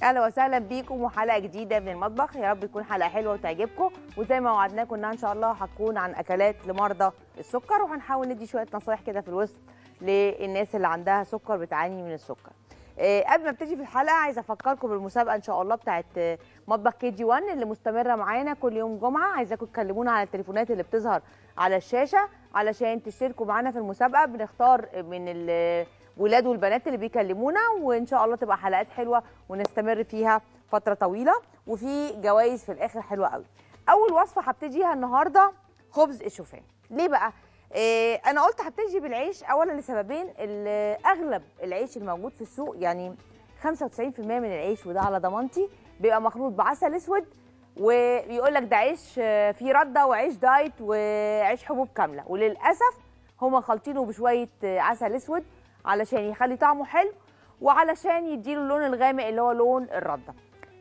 اهلا وسهلا بيكم وحلقه جديده من المطبخ. يا رب تكون حلقه حلوه وتعجبكم، وزي ما وعدناكم انها ان شاء الله هتكون عن اكلات لمرضى السكر، وهنحاول ندي شويه نصايح كده في الوسط للناس اللي عندها سكر بتعاني من السكر. قبل ما ابتدي في الحلقه عايزه افكركم بالمسابقه ان شاء الله بتاعت مطبخ كي جي 1 اللي مستمره معانا كل يوم جمعه. عايزاكم تكلمونا على التليفونات اللي بتظهر على الشاشه علشان تشتركوا معانا في المسابقه. بنختار من الولاد والبنات اللي بيكلمونا، وان شاء الله تبقى حلقات حلوه ونستمر فيها فتره طويله، وفي جوائز في الاخر حلوه قوي. اول وصفه هبتديها النهارده خبز الشوفان. ليه بقى؟ انا قلت هبتدي بالعيش اولا لسببين. اغلب العيش الموجود في السوق يعني 95% من العيش، وده على ضمانتي، بيبقى مخلوط بعسل اسود، وبيقول لك ده عيش فيه رده وعيش دايت وعيش حبوب كامله، وللاسف هما خالطينه بشويه عسل اسود علشان يخلي طعمه حلو وعلشان يديله اللون الغامق اللي هو لون الرده.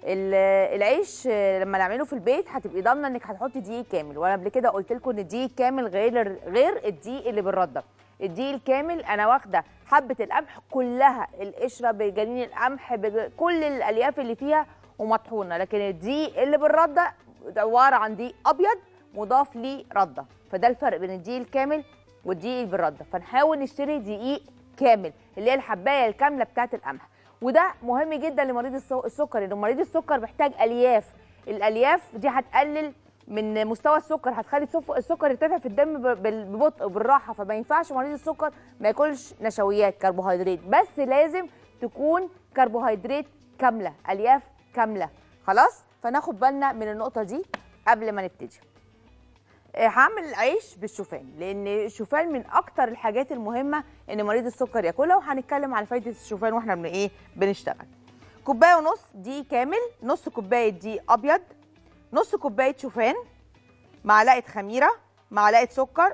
العيش لما نعمله في البيت هتبقي ضامنه انك هتحطي دقيق كامل، وانا قبل كده قلت لكم ان الدقيق كامل غير الدقيق اللي بالرده. الدقيق الكامل انا واخده حبه القمح كلها، القشره بجنين القمح بكل الالياف اللي فيها ومطحونه، لكن الدقيق اللي بالرده عباره عن دقيق ابيض مضاف ليه رده، فده الفرق بين الدقيق الكامل والدقيق اللي بالرده. فنحاول نشتري دقيق كامل اللي هي الحبايه الكامله بتاعه القمح، وده مهم جدا لمريض السكر، لان مريض السكر محتاج الياف. الالياف دي هتقلل من مستوى السكر، هتخلي السكر يرتفع في الدم ببطء وبالراحه، فما ينفعش مريض السكر ما ياكلش نشويات كربوهيدرات، بس لازم تكون كربوهيدرات كامله، الياف كامله. خلاص، فناخد بالنا من النقطه دي قبل ما نبتدي. هعمل عيش بالشوفان، لان الشوفان من اكتر الحاجات المهمه ان مريض السكر ياكلها، وهنتكلم على فايده الشوفان واحنا بنشتغل. كوبايه ونص دقيق كامل، نص كوبايه دقيق ابيض، نص كوبايه شوفان، معلقه خميره، معلقه سكر.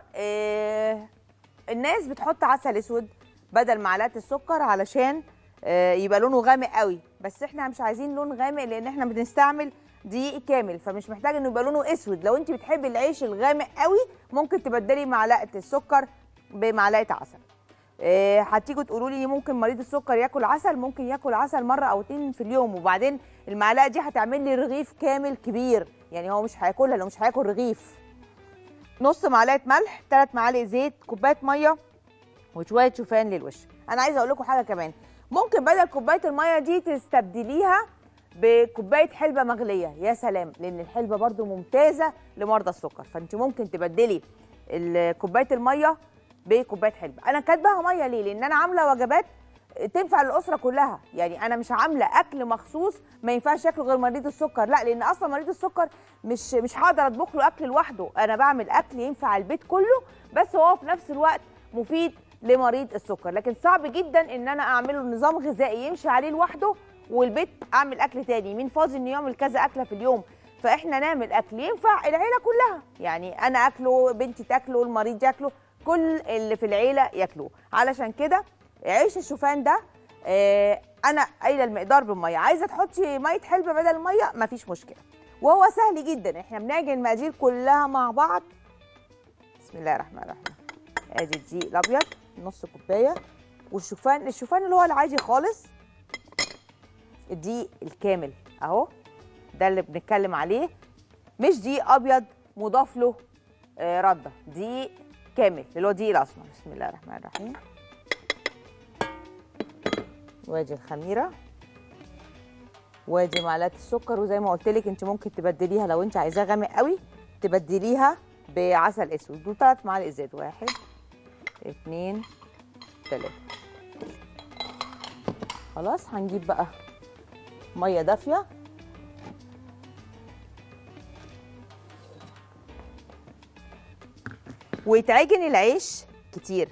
الناس بتحط عسل اسود بدل معلقه السكر علشان يبقى لونه غامق قوي، بس احنا مش عايزين لون غامق لان احنا بنستعمل دقيق كامل، فمش محتاج انه يبقى لونه اسود. لو انت بتحبي العيش الغامق قوي ممكن تبدلي معلقه السكر بمعلقه عسل. هتيجوا تقولوا لي ممكن مريض السكر ياكل عسل؟ ممكن ياكل عسل مره او اتنين في اليوم، وبعدين المعلقه دي هتعمل لي رغيف كامل كبير، يعني هو مش هياكلها لو مش هياكل رغيف. نص معلقه ملح، 3 معالق زيت، كوبايه ميه، وشويه شوفان للوش. انا عايزه اقول لكم حاجه كمان، ممكن بدل كوبايه الميه دي تستبدليها بكوبايه حلبه مغليه. يا سلام، لان الحلبه برده ممتازه لمرضى السكر، فانت ممكن تبدلي كوبايه الميه بكوبايه حلبه. انا كاتباها ميه ليه؟ لان انا عامله وجبات تنفع للاسره كلها، يعني انا مش عامله اكل مخصوص ما ينفعش ياكله غير مريض السكر، لا، لان اصلا مريض السكر مش هقدر اطبخ له اكل لوحده، انا بعمل اكل ينفع البيت كله، بس هو في نفس الوقت مفيد لمريض السكر. لكن صعب جدا ان انا اعمله نظام غذائي يمشي عليه لوحده والبيت اعمل اكل تاني. مين فاضي انه يعمل كذا اكله في اليوم؟ فاحنا نعمل اكل ينفع العيله كلها، يعني انا اكله، بنتي تاكله، المريض ياكله، كل اللي في العيله ياكلوه. علشان كده عيش الشوفان ده انا قايله المقدار بالميه، عايزه تحطي ميه حلبه بدل الميه مفيش مشكله، وهو سهل جدا. احنا بنعجن المقادير كلها مع بعض. بسم الله الرحمن الرحيم. ادي الدقيق الابيض نص كوبايه، والشوفان اللي هو العادي خالص، الدقيق الكامل اهو، ده اللي بنتكلم عليه، مش دقيق ابيض مضاف له رده، دقيق كامل اللي هو دقيق الاسمر. بسم الله الرحمن الرحيم. وادي الخميره، وادي معلقه السكر، وزي ما قلت لك انت ممكن تبدليها لو انت عايزاها غامق قوي تبدليها بعسل اسود، و3 معالق زيت، 1 2 3. خلاص، هنجيب بقى ميه دافيه ويتعجن العيش كتير،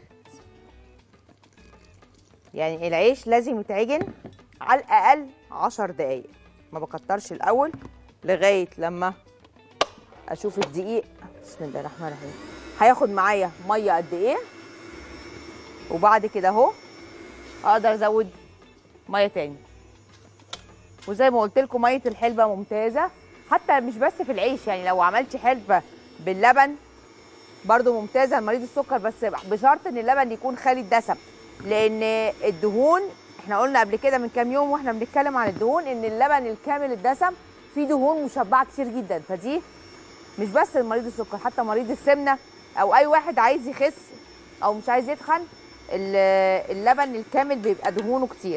يعني العيش لازم يتعجن على الاقل 10 دقايق، ما بكترش الاول لغايه لما اشوف الدقيق. بسم الله الرحمن الرحيم. هياخد معايا ميه قد ايه، وبعد كده اهو اقدر ازود ميه تاني. وزي ما قلت لكم ميه الحلبه ممتازه، حتى مش بس في العيش، يعني لو عملتي حلبه باللبن برضو ممتازه لمريض السكر، بس بشرط ان اللبن يكون خالي الدسم، لان الدهون احنا قلنا قبل كده من كام يوم واحنا بنتكلم عن الدهون ان اللبن الكامل الدسم فيه دهون مشبعه كتير جدا، فدي مش بس لمريض السكر، حتى مريض السمنه او اي واحد عايز يخس او مش عايز يتخن، اللبن الكامل بيبقى دهونه كتير.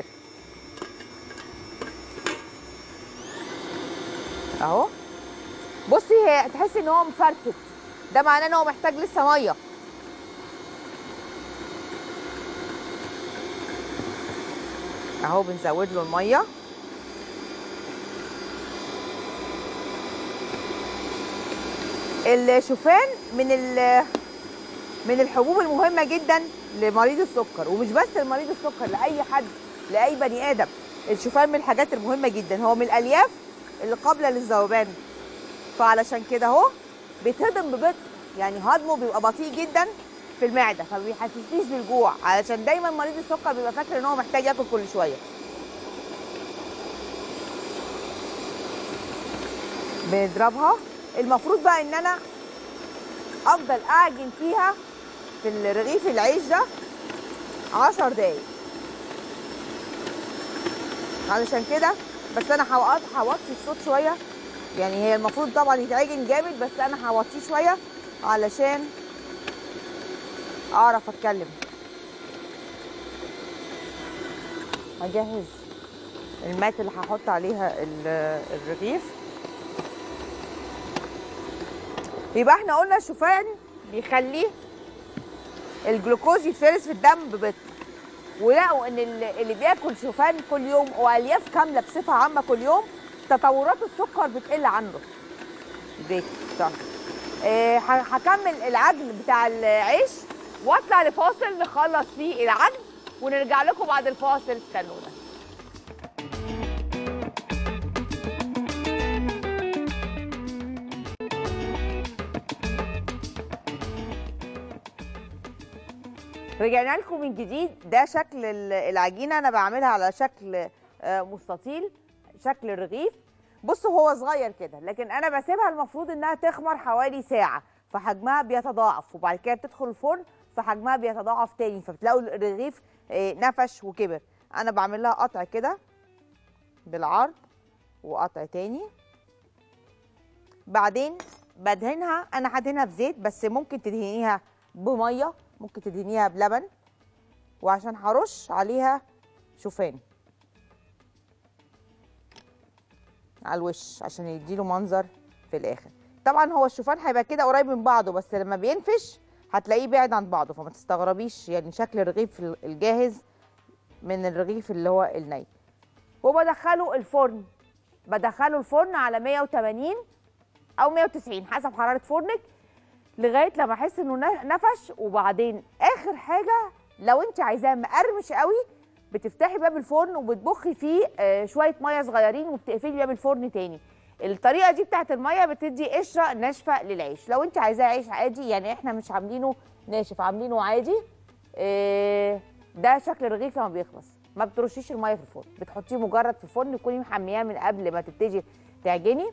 اهو بصي، هي تحسي ان هو مفرفت، ده معناه ان هو محتاج لسه ميه. اهو بنزود له الميه. الشوفان من الحبوب المهمه جدا لمريض السكر، ومش بس لمريض السكر، لاي حد، لاي بني ادم. الشوفان من الحاجات المهمه جدا، هو من الالياف اللي قابله للذوبان، فعلشان كده اهو بيتهضم ببطء، يعني هضمه بيبقى بطيء جدا في المعده، فما بيحسسنيش بالجوع، علشان دايما مريض السكر بيبقى فاكر ان هو محتاج ياكل كل شويه. بنضربها. المفروض بقى ان انا افضل اعجن فيها في الرغيف العيش ده 10 دقايق، علشان كده بس انا هوطي الصوت شويه، يعني هي المفروض طبعا يتعجن جامد، بس انا هوطيه شويه علشان اعرف اتكلم. هجهز المات اللي هحط عليها الرغيف. يبقى احنا قلنا الشوفان بيخليه الجلوكوز يتفرز في الدم ببطء، ولقوا ان اللي بياكل شوفان كل يوم والياف كامله بصفه عامه كل يوم تطورات السكر بتقل عنده. صح. هكمل العجن بتاع العيش واطلع لفاصل نخلص فيه العجن ونرجع لكم بعد الفاصل، استنونا. رجعنا لكم من جديد. ده شكل العجينه، انا بعملها على شكل مستطيل، شكل الرغيف. بصوا هو صغير كده، لكن انا بسيبها المفروض انها تخمر حوالي ساعه، فحجمها بيتضاعف، وبعد كده بتدخل الفرن فحجمها بيتضاعف تاني، فبتلاقوا الرغيف نفش وكبر. انا بعمل لها قطع كده بالعرض وقطع تاني، بعدين بدهنها. انا هدهنها بزيت، بس ممكن تدهنيها بميه، ممكن تدهنيها بلبن، وعشان هرش عليها شوفان على الوش عشان يديله منظر في الاخر. طبعا هو الشوفان هيبقى كده قريب من بعضه، بس لما بينفش هتلاقيه بعيد عن بعضه، فما تستغربيش يعني شكل الرغيف الجاهز من الرغيف اللي هو الني. وبدخله الفرن، بدخله الفرن على 180 او 190 حسب حراره فرنك، لغايه لما احس انه نفش. وبعدين اخر حاجه لو انت عايزاه مقرمش قوي، بتفتحي باب الفرن وبتبخي فيه شويه ميه صغيرين وبتقفلي باب الفرن تاني. الطريقه دي بتاعت الميه بتدي قشره ناشفه للعيش. لو انت عايزاه عيش عادي، يعني احنا مش عاملينه ناشف، عاملينه عادي، ده شكل الرغيف لما بيخلص. ما بترشيش الميه في الفرن، بتحطيه مجرد في الفرن، تكوني محمياه من قبل ما تبتدي تعجني.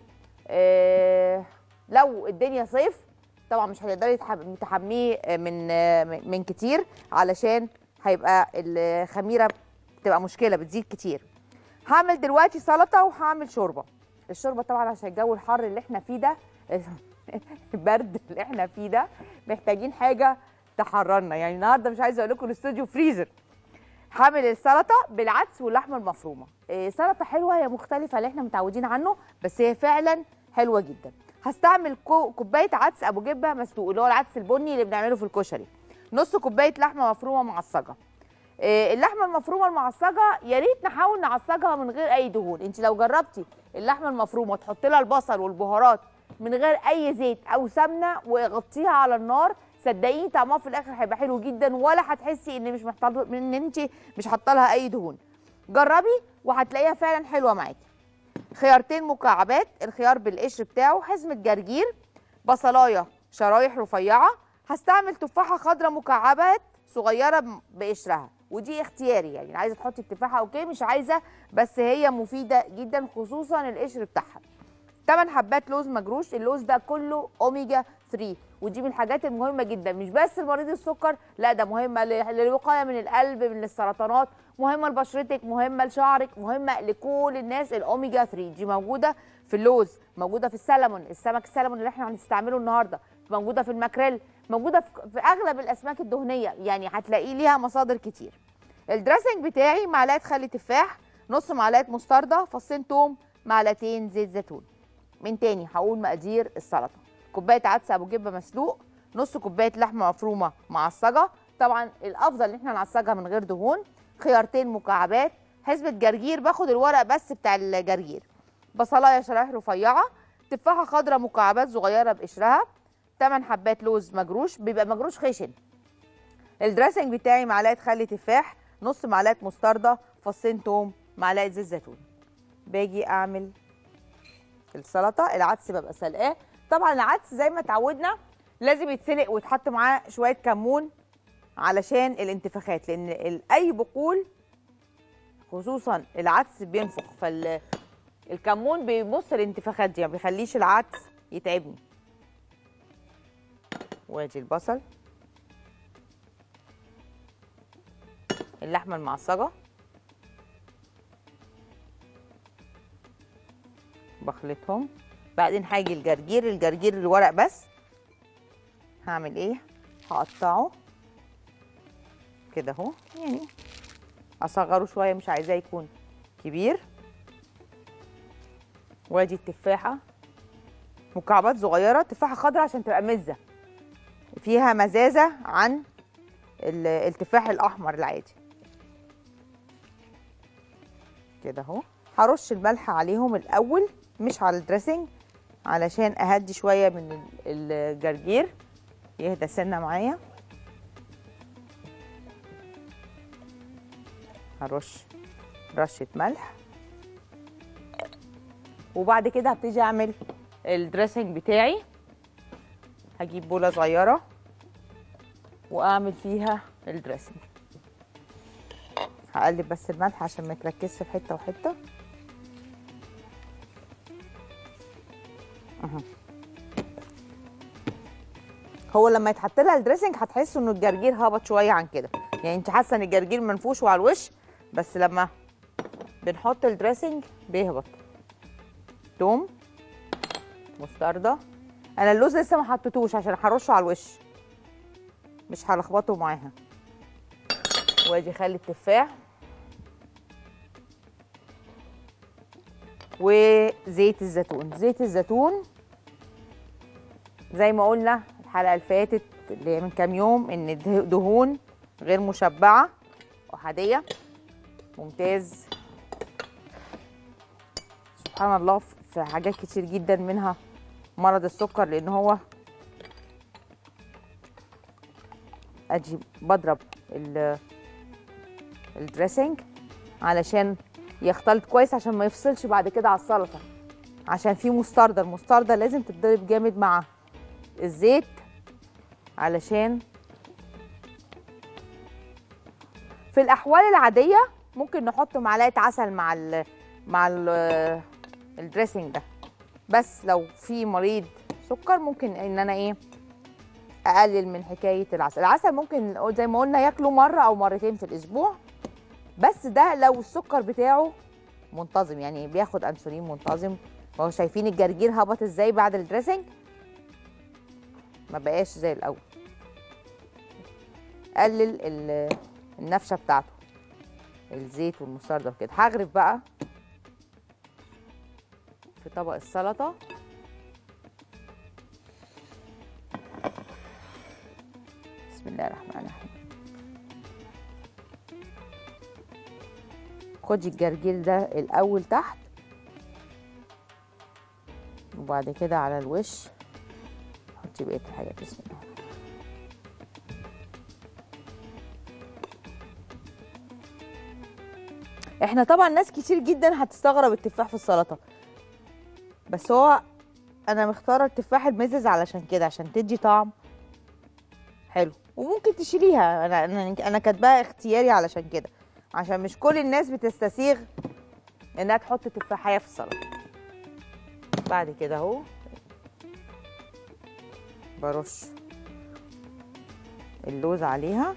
لو الدنيا صيف طبعا مش هتقدري تحميه من كتير، علشان هيبقى الخميره بتبقى مشكله، بتزيد كتير. هعمل دلوقتي سلطه وهعمل شوربه. الشوربه طبعا عشان الجو الحر اللي احنا فيه ده البرد اللي احنا فيه ده، محتاجين حاجه تحررنا. يعني النهارده مش عايزه اقول لكم الاستوديو فريزر. هعمل السلطه بالعدس واللحمه المفرومه. سلطه حلوه، هي مختلفه اللي احنا متعودين عنه، بس هي فعلا حلوه جدا. هستعمل كوبايه عدس ابو جبه مسلوق، اللي هو العدس البني اللي بنعمله في الكشري، نص كوبايه لحمه مفرومه معصجه. اللحمه المفرومه المعصجه يا ريت نحاول نعصجها من غير اي دهون. انت لو جربتي اللحمه المفرومه تحطي لها البصل والبهارات من غير اي زيت او سمنه وغطيها على النار، صدقيني طعمها في الاخر هيبقى حلو جدا، ولا هتحسي ان انت مش حاطه لها اي دهون. جربي وهتلاقيها فعلا حلوه معاكي. خيارتين مكعبات، الخيار بالقشر بتاعه، حزمه جرجير، بصلايه شرايح رفيعه. هستعمل تفاحه خضراء مكعبات صغيره بقشرها، ودي اختياري، يعني عايزه تحطي التفاحه اوكي، مش عايزه، بس هي مفيده جدا خصوصا القشر بتاعها. 8 حبات لوز مجروش. اللوز ده كله اوميجا فري، ودي من الحاجات المهمه جدا مش بس لمريض السكر، لا ده مهمه للوقايه من القلب، من السرطانات، مهمه لبشرتك، مهمه لشعرك، مهمه لكل الناس. الاوميجا 3 دي موجوده في اللوز، موجوده في السلمون، السمك السلمون اللي احنا هنستعمله النهارده، موجوده في الماكريل، موجوده في اغلب الاسماك الدهنيه، يعني هتلاقيه ليها مصادر كتير. الدريسنج بتاعي معلقه خل تفاح، نص معلقه مستردة، فصين توم، معلقتين زيت زيتون. من تاني هقول مقادير السلطه: كوبايه عدس ابو جبه مسلوق، نص كوبايه لحمه مفرومه معصجه، طبعا الافضل ان احنا نعصجها من غير دهون، خيارتين مكعبات، حزمه جرجير باخد الورق بس بتاع الجرجير، بصلايه شرايح رفيعه، تفاحه خضراء مكعبات صغيره بقشرها، 8 حبات لوز مجروش، بيبقى مجروش خشن. الدريسنج بتاعي معلقه خل تفاح، نص معلقه مستردة، فصين توم، معلقه زيت زيتون. باجي اعمل السلطه. العدس ببقى سلقاه، طبعا العدس زي ما اتعودنا لازم يتسلق ويتحط معاه شويه كمون علشان الانتفاخات، لان اي بقول خصوصا العدس بينفخ، فالكمون بيبص الانتفاخات دي، ما بيخليش العدس يتعبني. وادي البصل، اللحمه المعصجه، بخلطهم. بعدين هاجي الجرجير الورق بس، هعمل ايه؟ هقطعه كده اهو، يعني اصغره شويه، مش عايزاه يكون كبير. وادي التفاحه مكعبات صغيره، تفاحه خضراء عشان تبقى مزه، فيها مزازه عن التفاح الاحمر العادي. كده اهو. هرش الملح عليهم الاول مش على الدريسنج، علشان اهدي شويه من الجرجير يهدى سنه معايا. هرش رشه ملح، وبعد كده هبتدي اعمل الدريسنج بتاعي. هجيب بوله صغيره واعمل فيها الدريسنج. هقلب بس الملح عشان ما يتركزش في حته وحته. هو لما يتحط لها الدريسنج هتحسوا انه الجرجير هبط شويه عن كده، يعني انت حاسه ان الجرجير منفوش وعلى الوش، بس لما بنحط الدريسنج بيهبط. توم، مستردة، انا اللوز لسه ما حطيتوش عشان هرشه على الوش، مش هلخبطه معاها. وادي خل التفاح وزيت الزيتون. زيت الزيتون زي ما قلنا الحلقه اللي فاتت اللي هي من كام يوم ان دهون غير مشبعه احاديه، ممتاز سبحان الله في حاجات كتير جدا، منها مرض السكر، لان هو ادي بضرب الدريسنج علشان يختلط كويس، عشان ما يفصلش بعد كده على السلطه، عشان في مستردة. المستردة لازم تتضرب جامد مع الزيت، علشان في الاحوال العاديه ممكن نحط معلقه عسل مع الدريسنج ده، بس لو في مريض سكر ممكن ان انا ايه اقلل من حكايه العسل. العسل ممكن زي ما قلنا ياكله مره او مرتين في الاسبوع، بس ده لو السكر بتاعه منتظم، يعني بياخد انسولين منتظم. وهو شايفين الجرجير هبط ازاي بعد الدريسنج، ما بقاش زي الاول. قلل النفشه بتاعته، الزيت والمستردة وكده. هغرف بقى في طبق السلطه. بسم الله الرحمن الرحيم. خدي الجرجير ده الاول تحت، وبعد كده على الوش حطي بقيه الحاجات. بسم الله. احنا طبعا ناس كتير جدا هتستغرب التفاح في السلطه، بس هو انا مختاره التفاح المزز علشان كده، عشان تدي طعم حلو. وممكن تشيليها، انا كاتباها اختياري علشان كده، عشان مش كل الناس بتستسيغ انها تحط تفاحيه في السلطه. بعد كده اهو برش اللوز عليها.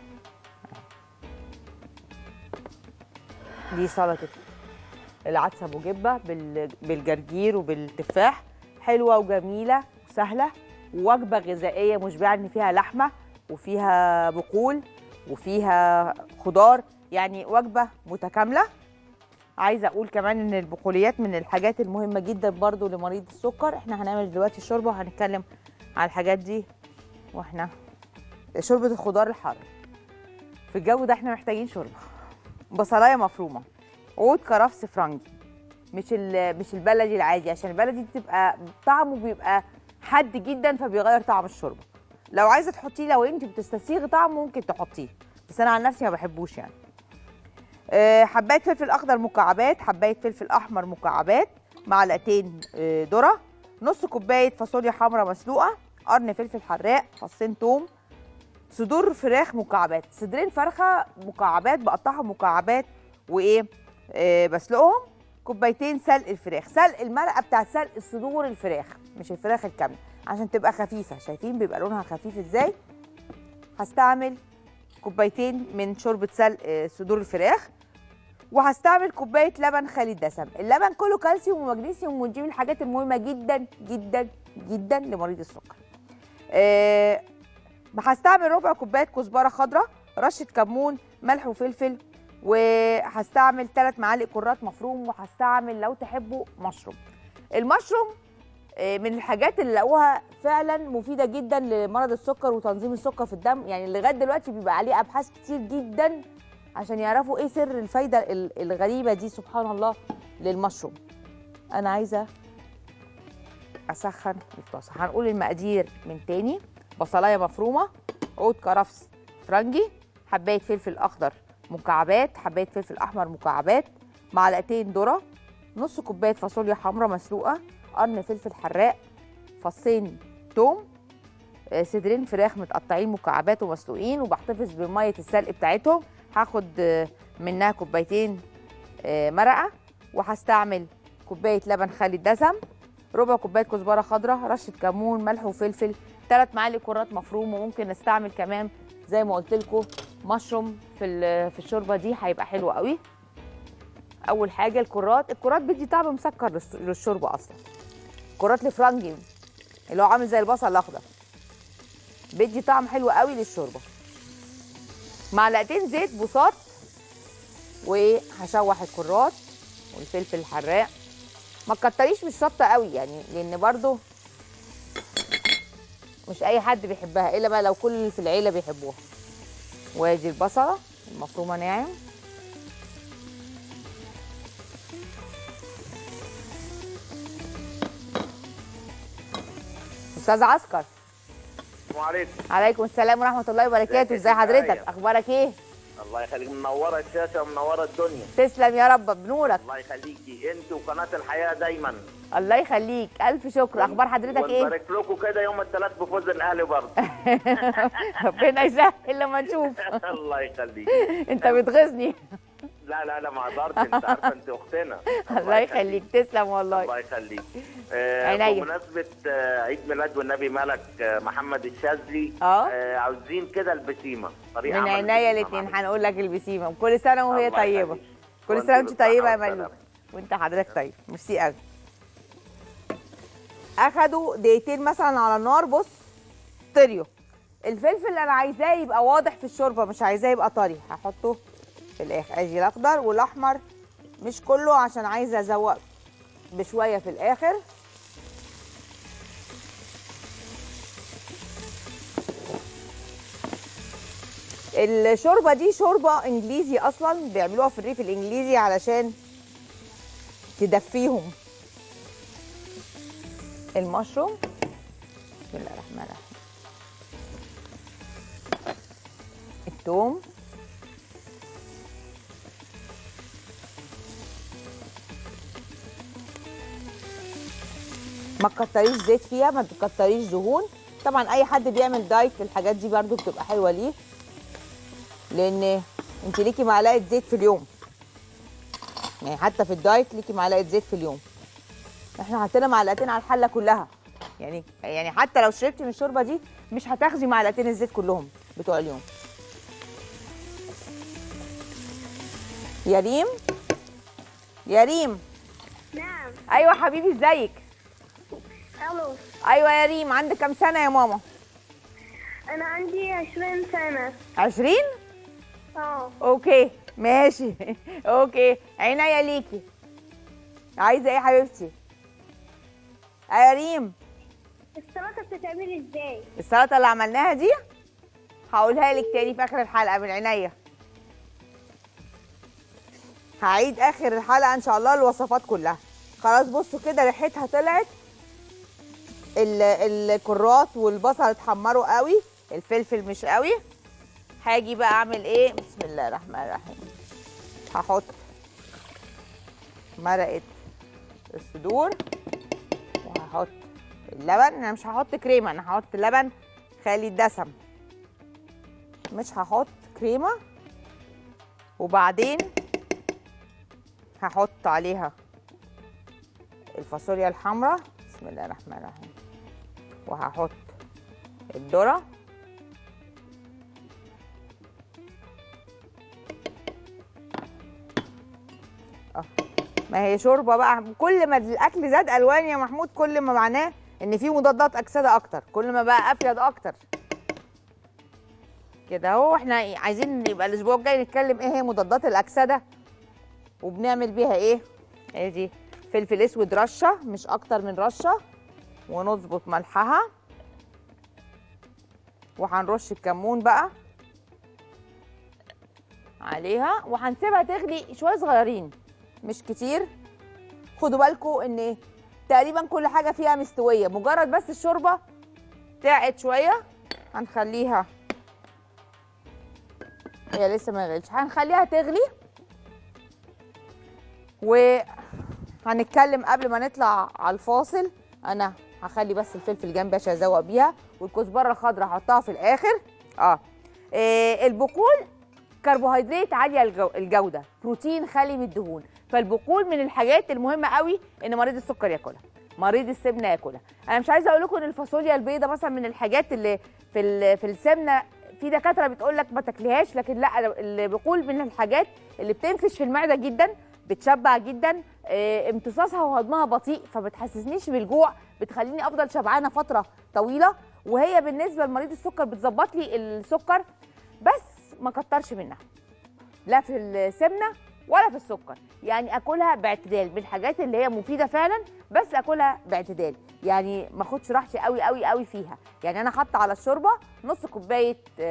دي سلطه العدس ابو جبه بالجرجير وبالتفاح، حلوه وجميله وسهله ووجبه غذائيه مشبعه، ان فيها لحمه وفيها بقول وفيها خضار، يعني وجبه متكامله. عايزه اقول كمان ان البقوليات من الحاجات المهمه جدا برضو لمريض السكر. احنا هنعمل دلوقتي الشوربه وهنتكلم على الحاجات دي. واحنا شوربه الخضار الحار في الجو ده احنا محتاجين شوربه. بصلايه مفرومه، عود كرفس فرنجي، مش البلدي العادي، عشان البلدي بتبقى طعمه بيبقى حاد جدا فبيغير طعم الشوربه. لو عايزه تحطيه، لو انت بتستسيغي طعمه ممكن تحطيه، بس انا عن نفسي ما بحبوش يعني. حبايه فلفل اخضر مكعبات، حبايه فلفل احمر مكعبات، معلقتين ذره، نص كوبايه فاصوليا حمراء مسلوقه، قرن فلفل حراق، فصين توم، صدور فراخ مكعبات، صدرين فرخه مكعبات بقطعهم مكعبات وايه بسلقهم، كوبايتين سلق الفراخ، سلق المرقه بتاعت سلق صدور الفراخ مش الفراخ الكامله عشان تبقى خفيفه. شايفين بيبقى لونها خفيف ازاي؟ هستعمل كوبايتين من شوربه سلق صدور الفراخ، وهستعمل كوبايه لبن خالي الدسم. اللبن كله كالسيوم ومغنيسيوم، ودي من الحاجات المهمه جدا جدا جدا لمريض السكر. هستعمل ربع كوبايه كزبره خضراء، رشه كمون، ملح وفلفل، وهستعمل 3 معالق كرات مفروم، وهستعمل لو تحبوا مشروم. المشروم من الحاجات اللي لقوها فعلا مفيده جدا لمرض السكر وتنظيم السكر في الدم، يعني لغايه دلوقتي بيبقى عليه ابحاث كتير جدا عشان يعرفوا ايه سر الفايده الغريبه دي سبحان الله للمشروم. انا عايزه اسخن الطاسه. هنقول المقادير من تاني: بصلايه مفرومه، عود كرفس فرنجي، حبايه فلفل اخضر مكعبات، حبايه فلفل احمر مكعبات، معلقتين ذره، نص كوبايه فاصوليا حمراء مسلوقه، قرن فلفل حراق، فصين توم، صدرين فراخ متقطعين مكعبات ومسلوقين وبحتفظ بميه السلق بتاعتهم. هاخد منها كوبايتين مرقه، وهستعمل كوبايه لبن خالي الدسم، ربع كوبايه كزبره خضراء، رشه كمون، ملح وفلفل، 3 معالق كرات مفروم. وممكن نستعمل كمان زي ما قلت لكم مشروم في الشوربه دي، هيبقى حلو قوي. اول حاجه الكرات بيدي طعم مسكر للشوربه اصلا. كرات الفرنجي اللي هو عامل زي البصل الاخضر بيدي طعم حلو قوي للشوربه. معلقتين زيت بوصات، وهشوح الكرات والفلفل الحراق. ما تكتريش مش شطه قوي يعني، لان برضو مش اي حد بيحبها الا بقى لو كل اللي في العيله بيحبوها. وادي البصله المفرومه ناعم، استاذ عسكر. السلام عليكم. عليكم السلام ورحمه الله وبركاته. ازي حضرتك؟ اخبارك ايه؟ الله يخليك، منوره الشاشه ومنوره الدنيا. تسلم يا رب بنورك. الله يخليكي انت وقناه الحياه دايما. الله يخليك، الف شكر. اخبار حضرتك ايه؟ ونبارك لكم كده يوم الثلاث بفوز الاهلي برضه. ربنا يسهل لما نشوف. الله يخليك. انت بتغيظني. لا ما اقدرش، انت عارفه انت اختنا. الله يخليك، تسلم والله. الله يخليك. عينيا. بمناسبه عيد ميلاد والنبي ملك محمد الشاذلي، عاوزين كده البسيمه، طريقه من عينيا الاثنين. هنقول لك البسيمه. كل سنه وهي طيبه. يخليك. كل سنه وانت طيبه يا ملوك. وانت حضرتك طيب. ميرسي قوي. اخدوا دقيقتين مثلا على النار. بص طريوا. الفلفل اللي انا عايزاه يبقى واضح في الشوربه، مش عايزاه يبقى طري، هحطه في الاخر. ادي الاخضر والاحمر مش كله عشان عايزه ازوق بشويه في الاخر. الشوربه دي شوربه انجليزي اصلا، بيعملوها في الريف الانجليزي علشان تدفيهم. المشروم بسم الله الرحمن الرحيم، الثوم، ما تكتريش زيت فيها، ما تكتريش دهون. طبعا اي حد بيعمل دايت الحاجات دي برده بتبقى حلوه ليه، لان انت ليكي معلقه زيت في اليوم، يعني حتى في الدايت ليكي معلقه زيت في اليوم. احنا حطينا معلقتين على الحله كلها، يعني حتى لو شربتي من الشوربه دي مش هتاخدي معلقتين الزيت كلهم بتوع اليوم. يا ريم، يا ريم. نعم. ايوه حبيبي، ازيك؟ الو. ايوه يا ريم، عندك كام سنه يا ماما؟ انا عندي 20 سنة. 20؟ اوكي ماشي. اوكي، عينيا ليكي. عايزه ايه يا حبيبتي؟ يا ريم، السلطة بتتعمل ازاي؟ السلطه اللي عملناها دي هقولها لك تاني في اخر الحلقه من عينيا. هعيد اخر الحلقه ان شاء الله الوصفات كلها. خلاص بصوا كده ريحتها طلعت، الكرات والبصل اتحمروا قوي، الفلفل مش قوي. هاجي بقى اعمل ايه؟ بسم الله الرحمن الرحيم. هحط مرقه الصدور وهحط اللبن. انا مش هحط كريمه، انا هحط لبن خالي الدسم، مش هحط كريمه. وبعدين هحط عليها الفاصوليا الحمراء، بسم الله الرحمن الرحيم، وهحط الذرة، ما هي شوربه بقى. كل ما الاكل زاد الوان يا محمود كل ما معناه ان في مضادات اكسده اكتر، كل ما بقى افيد اكتر كده اهو. احنا عايزين يبقى الاسبوع الجاي نتكلم ايه هي مضادات الاكسده وبنعمل بيها ايه. ادي فلفل اسود رشه، مش اكتر من رشه، ونظبط ملحها، وهنرش الكمون بقى عليها، وهنسيبها تغلي شويه صغيرين مش كتير. خدوا بالكم ان تقريبا كل حاجه فيها مستويه، مجرد بس الشوربه تعقد شويه هنخليها، هي لسه ما غليتش، هنخليها تغلي. وهنتكلم قبل ما نطلع على الفاصل. انا هخلي بس الفلفل جنبي عشان ازوق بيها، والكزبره الخضراء هحطها في الاخر. البقول كربوهيدرات عاليه الجوده، بروتين خالي من الدهون، فالبقول من الحاجات المهمه قوي ان مريض السكر ياكلها، مريض السمنه ياكلها. انا مش عايزه اقول لكم ان الفاصوليا البيضاء مثلا من الحاجات اللي في السمنه، في دكاتره بتقول لك ما تاكليهاش، لكن لا، البقول من الحاجات اللي بتنفش في المعده جدا، بتشبع جدا، امتصاصها وهضمها بطيء، فبتحسسنيش بالجوع، بتخليني افضل شبعانه فتره طويله. وهي بالنسبه لمريض السكر بتظبط لي السكر، بس ما كترش منها لا في السمنه ولا في السكر. يعني اكلها باعتدال، من الحاجات اللي هي مفيده فعلا، بس اكلها باعتدال، يعني ما اخدش راحتي قوي قوي قوي فيها. يعني انا حاطه على الشوربه نص كوبايه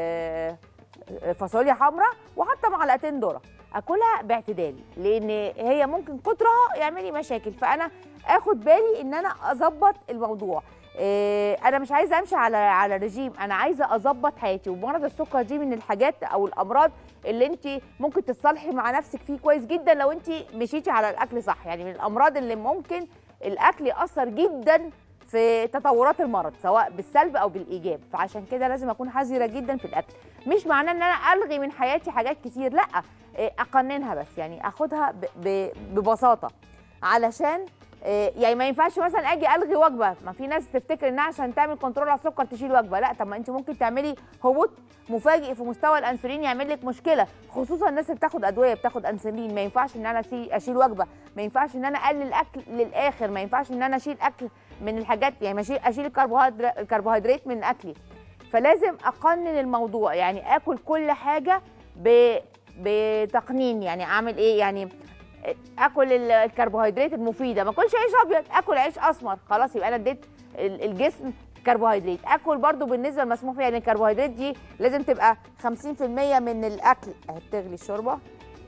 فاصوليا حمراء، وحاطه معلقتين ذره، اكلها باعتدال، لان هي ممكن كترها يعمل لي مشاكل، فانا اخد بالي ان انا اظبط الموضوع. انا مش عايزه امشي على رجيم، انا عايزه اظبط حياتي. ومرض السكر دي من الحاجات او الامراض اللي انت ممكن تتصالحي مع نفسك فيه كويس جدا لو انت مشيتي على الاكل صح. يعني من الامراض اللي ممكن الاكل ياثر جدا في تطورات المرض سواء بالسلب او بالايجاب، فعشان كده لازم اكون حذره جدا في الاكل. مش معناه ان انا الغي من حياتي حاجات كتير، لا، اقننها بس، يعني اخدها ببساطه، علشان يعني ما ينفعش مثلا اجي الغي وجبه. ما في ناس تفتكر انها عشان تعمل كنترول على السكر تشيل وجبه، لا، طب ما انت ممكن تعملي هبوط مفاجئ في مستوى الانسولين يعمل لك مشكله، خصوصا الناس اللي بتاخد ادويه بتاخد انسولين. ما ينفعش ان انا اشيل وجبه، ما ينفعش ان انا اقلل اكل للاخر، ما ينفعش ان انا اشيل اكل من الحاجات، يعني اشيل الكربوهيدرات من اكلي. فلازم اقنن الموضوع، يعني اكل كل حاجه بتقنين. يعني اعمل ايه؟ يعني اكل الكربوهيدرات المفيده، ما اكلش عيش ابيض، اكل عيش اسمر، خلاص يبقى انا اديت الجسم كربوهيدرات. اكل برضو بالنسبه للمسموح فيها، يعني الكربوهيدرات دي لازم تبقى 50% من الاكل. اهي بتغلي الشوربه،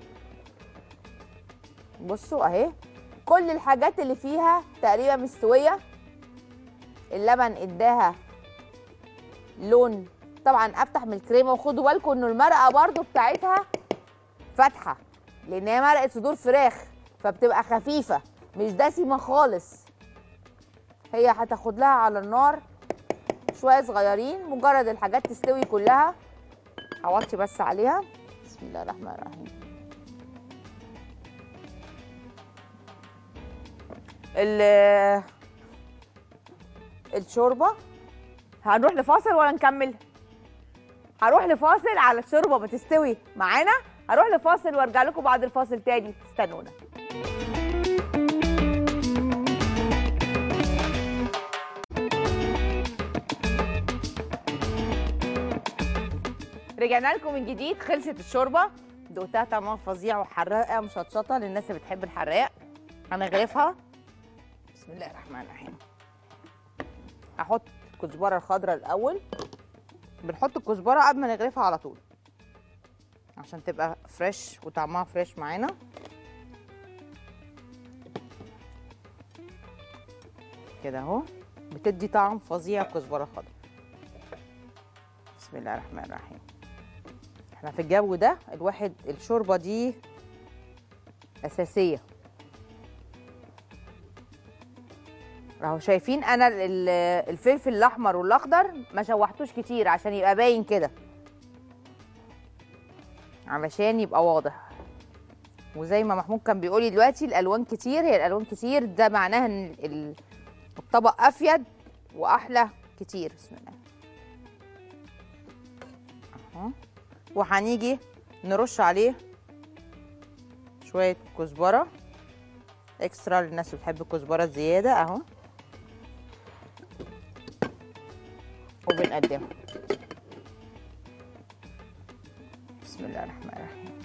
بصوا اهي كل الحاجات اللي فيها تقريبا مستويه. اللبن اداها لون، طبعا افتح من الكريمه، وخدوا بالكم انه المرقه برضو بتاعتها فاتحه، لان هي مرقه صدور فراخ فبتبقى خفيفه مش دسمه خالص. هي هتاخد لها على النار شويه صغيرين، مجرد الحاجات تستوي كلها هوطي بس عليها. بسم الله الرحمن الرحيم. الشوربه. هنروح لفاصل ولا نكمل؟ هروح لفاصل على الشوربه ما تستوي معانا. هروح لفاصل وارجع لكم بعد الفاصل تاني، استنونا. رجعنا لكم من جديد. خلصت الشوربه، دقتها طعمها فظيع وحراقه مشطشطه للناس اللي بتحب الحراق. هنغرفها. بسم الله الرحمن الرحيم. هحط الكزبره الخضراء الاول. بنحط الكزبره قبل ما نغرفها على طول عشان تبقى فريش وطعمها فريش معانا. كده اهو بتدي طعم فظيع الكزبره الخضراء. بسم الله الرحمن الرحيم. احنا في الجو ده الواحد الشوربه دي اساسيه. اهو شايفين انا الفلفل الاحمر والاخضر ما شوحتوش كتير عشان يبقى باين كده، علشان يبقى واضح. وزي ما محمود كان بيقولي دلوقتي الالوان كتير، هي الالوان كتير ده معناها ان الطبق افيد واحلى كتير. بسم الله اهو. وهنيجي نرش عليه شويه كزبره اكسترا للناس اللي بتحب الكزبره الزياده اهو، وبنقدمها. بسم الله الرحمن الرحيم.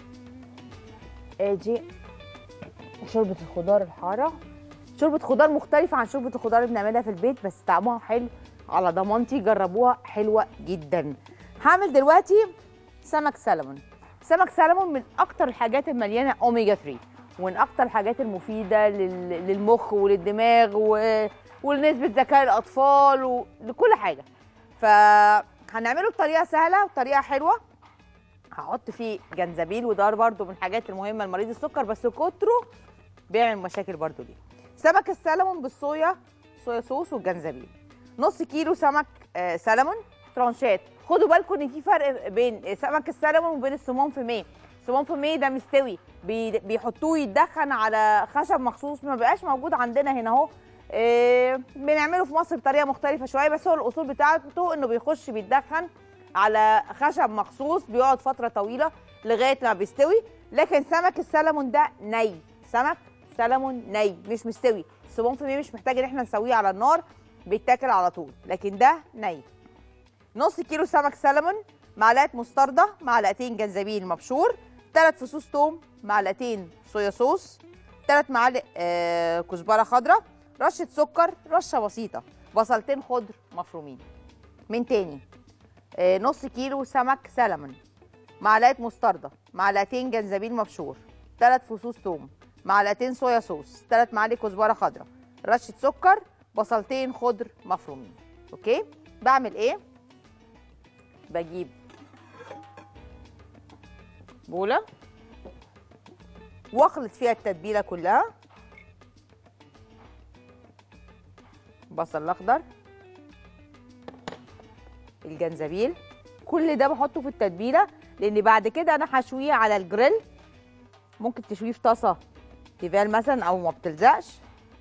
ادي شوربه الخضار الحاره. شوربه خضار مختلفه عن شوربه الخضار اللي بنعملها في البيت، بس طعمها حلو على ضمانتي، جربوها حلوه جدا. هعمل دلوقتي سمك سلمون. سمك سلمون من اكتر الحاجات المليانه اوميجا 3، ومن اكتر الحاجات المفيده للمخ وللدماغ ولنسبه ذكاء الاطفال ولكل حاجه. فهنعمله بطريقه سهله وطريقه حلوه. هحط فيه جنزبيل، وده برده من الحاجات المهمه لمريض السكر، بس كتره بيعمل مشاكل برده ليه. سمك السلمون بالصويا، صويا صوص والجنزبيل. نص كيلو سمك سلمون ترانشات. خدوا بالكم ان في فرق بين سمك السلمون وبين السمون في ميه. السمون في ميه ده مستوي، بيحطوه يتدخن على خشب مخصوص، ما بقاش موجود عندنا هنا اهو. بنعمله في مصر بطريقه مختلفه شويه، بس هو الاصول بتاعته انه بيخش بيتدخن على خشب مخصوص، بيقعد فتره طويله لغايه ما بيستوي. لكن سمك السلمون ده ني، سمك سلمون ني مش مستوي. السمون في ميه مش محتاج ان احنا نسويه على النار، بيتاكل على طول، لكن ده ني. نص كيلو سمك سلمون، معلقه مستردة، معلقتين جنزبيل مبشور، 3 فصوص توم، معلقتين صويا صوص، 3 معالق كزبره خضراء، رشه سكر، رشه بسيطه، بصلتين خضر مفرومين. من تاني، نص كيلو سمك سلمون، معلقه مستردة، معلقتين جنزبيل مبشور، 3 فصوص توم، معلقتين صويا صوص، 3 معالق كزبره خضراء، رشه سكر، بصلتين خضر مفرومين. اوكي، بعمل ايه؟ بجيب بوله واخلط فيها التتبيله كلها. بصل الاخضر، الجنزبيل، كل ده بحطه في التتبيله، لان بعد كده انا هشويه على الجريل. ممكن تشويه في طاسه تيفال مثلا او ما بتلزقش،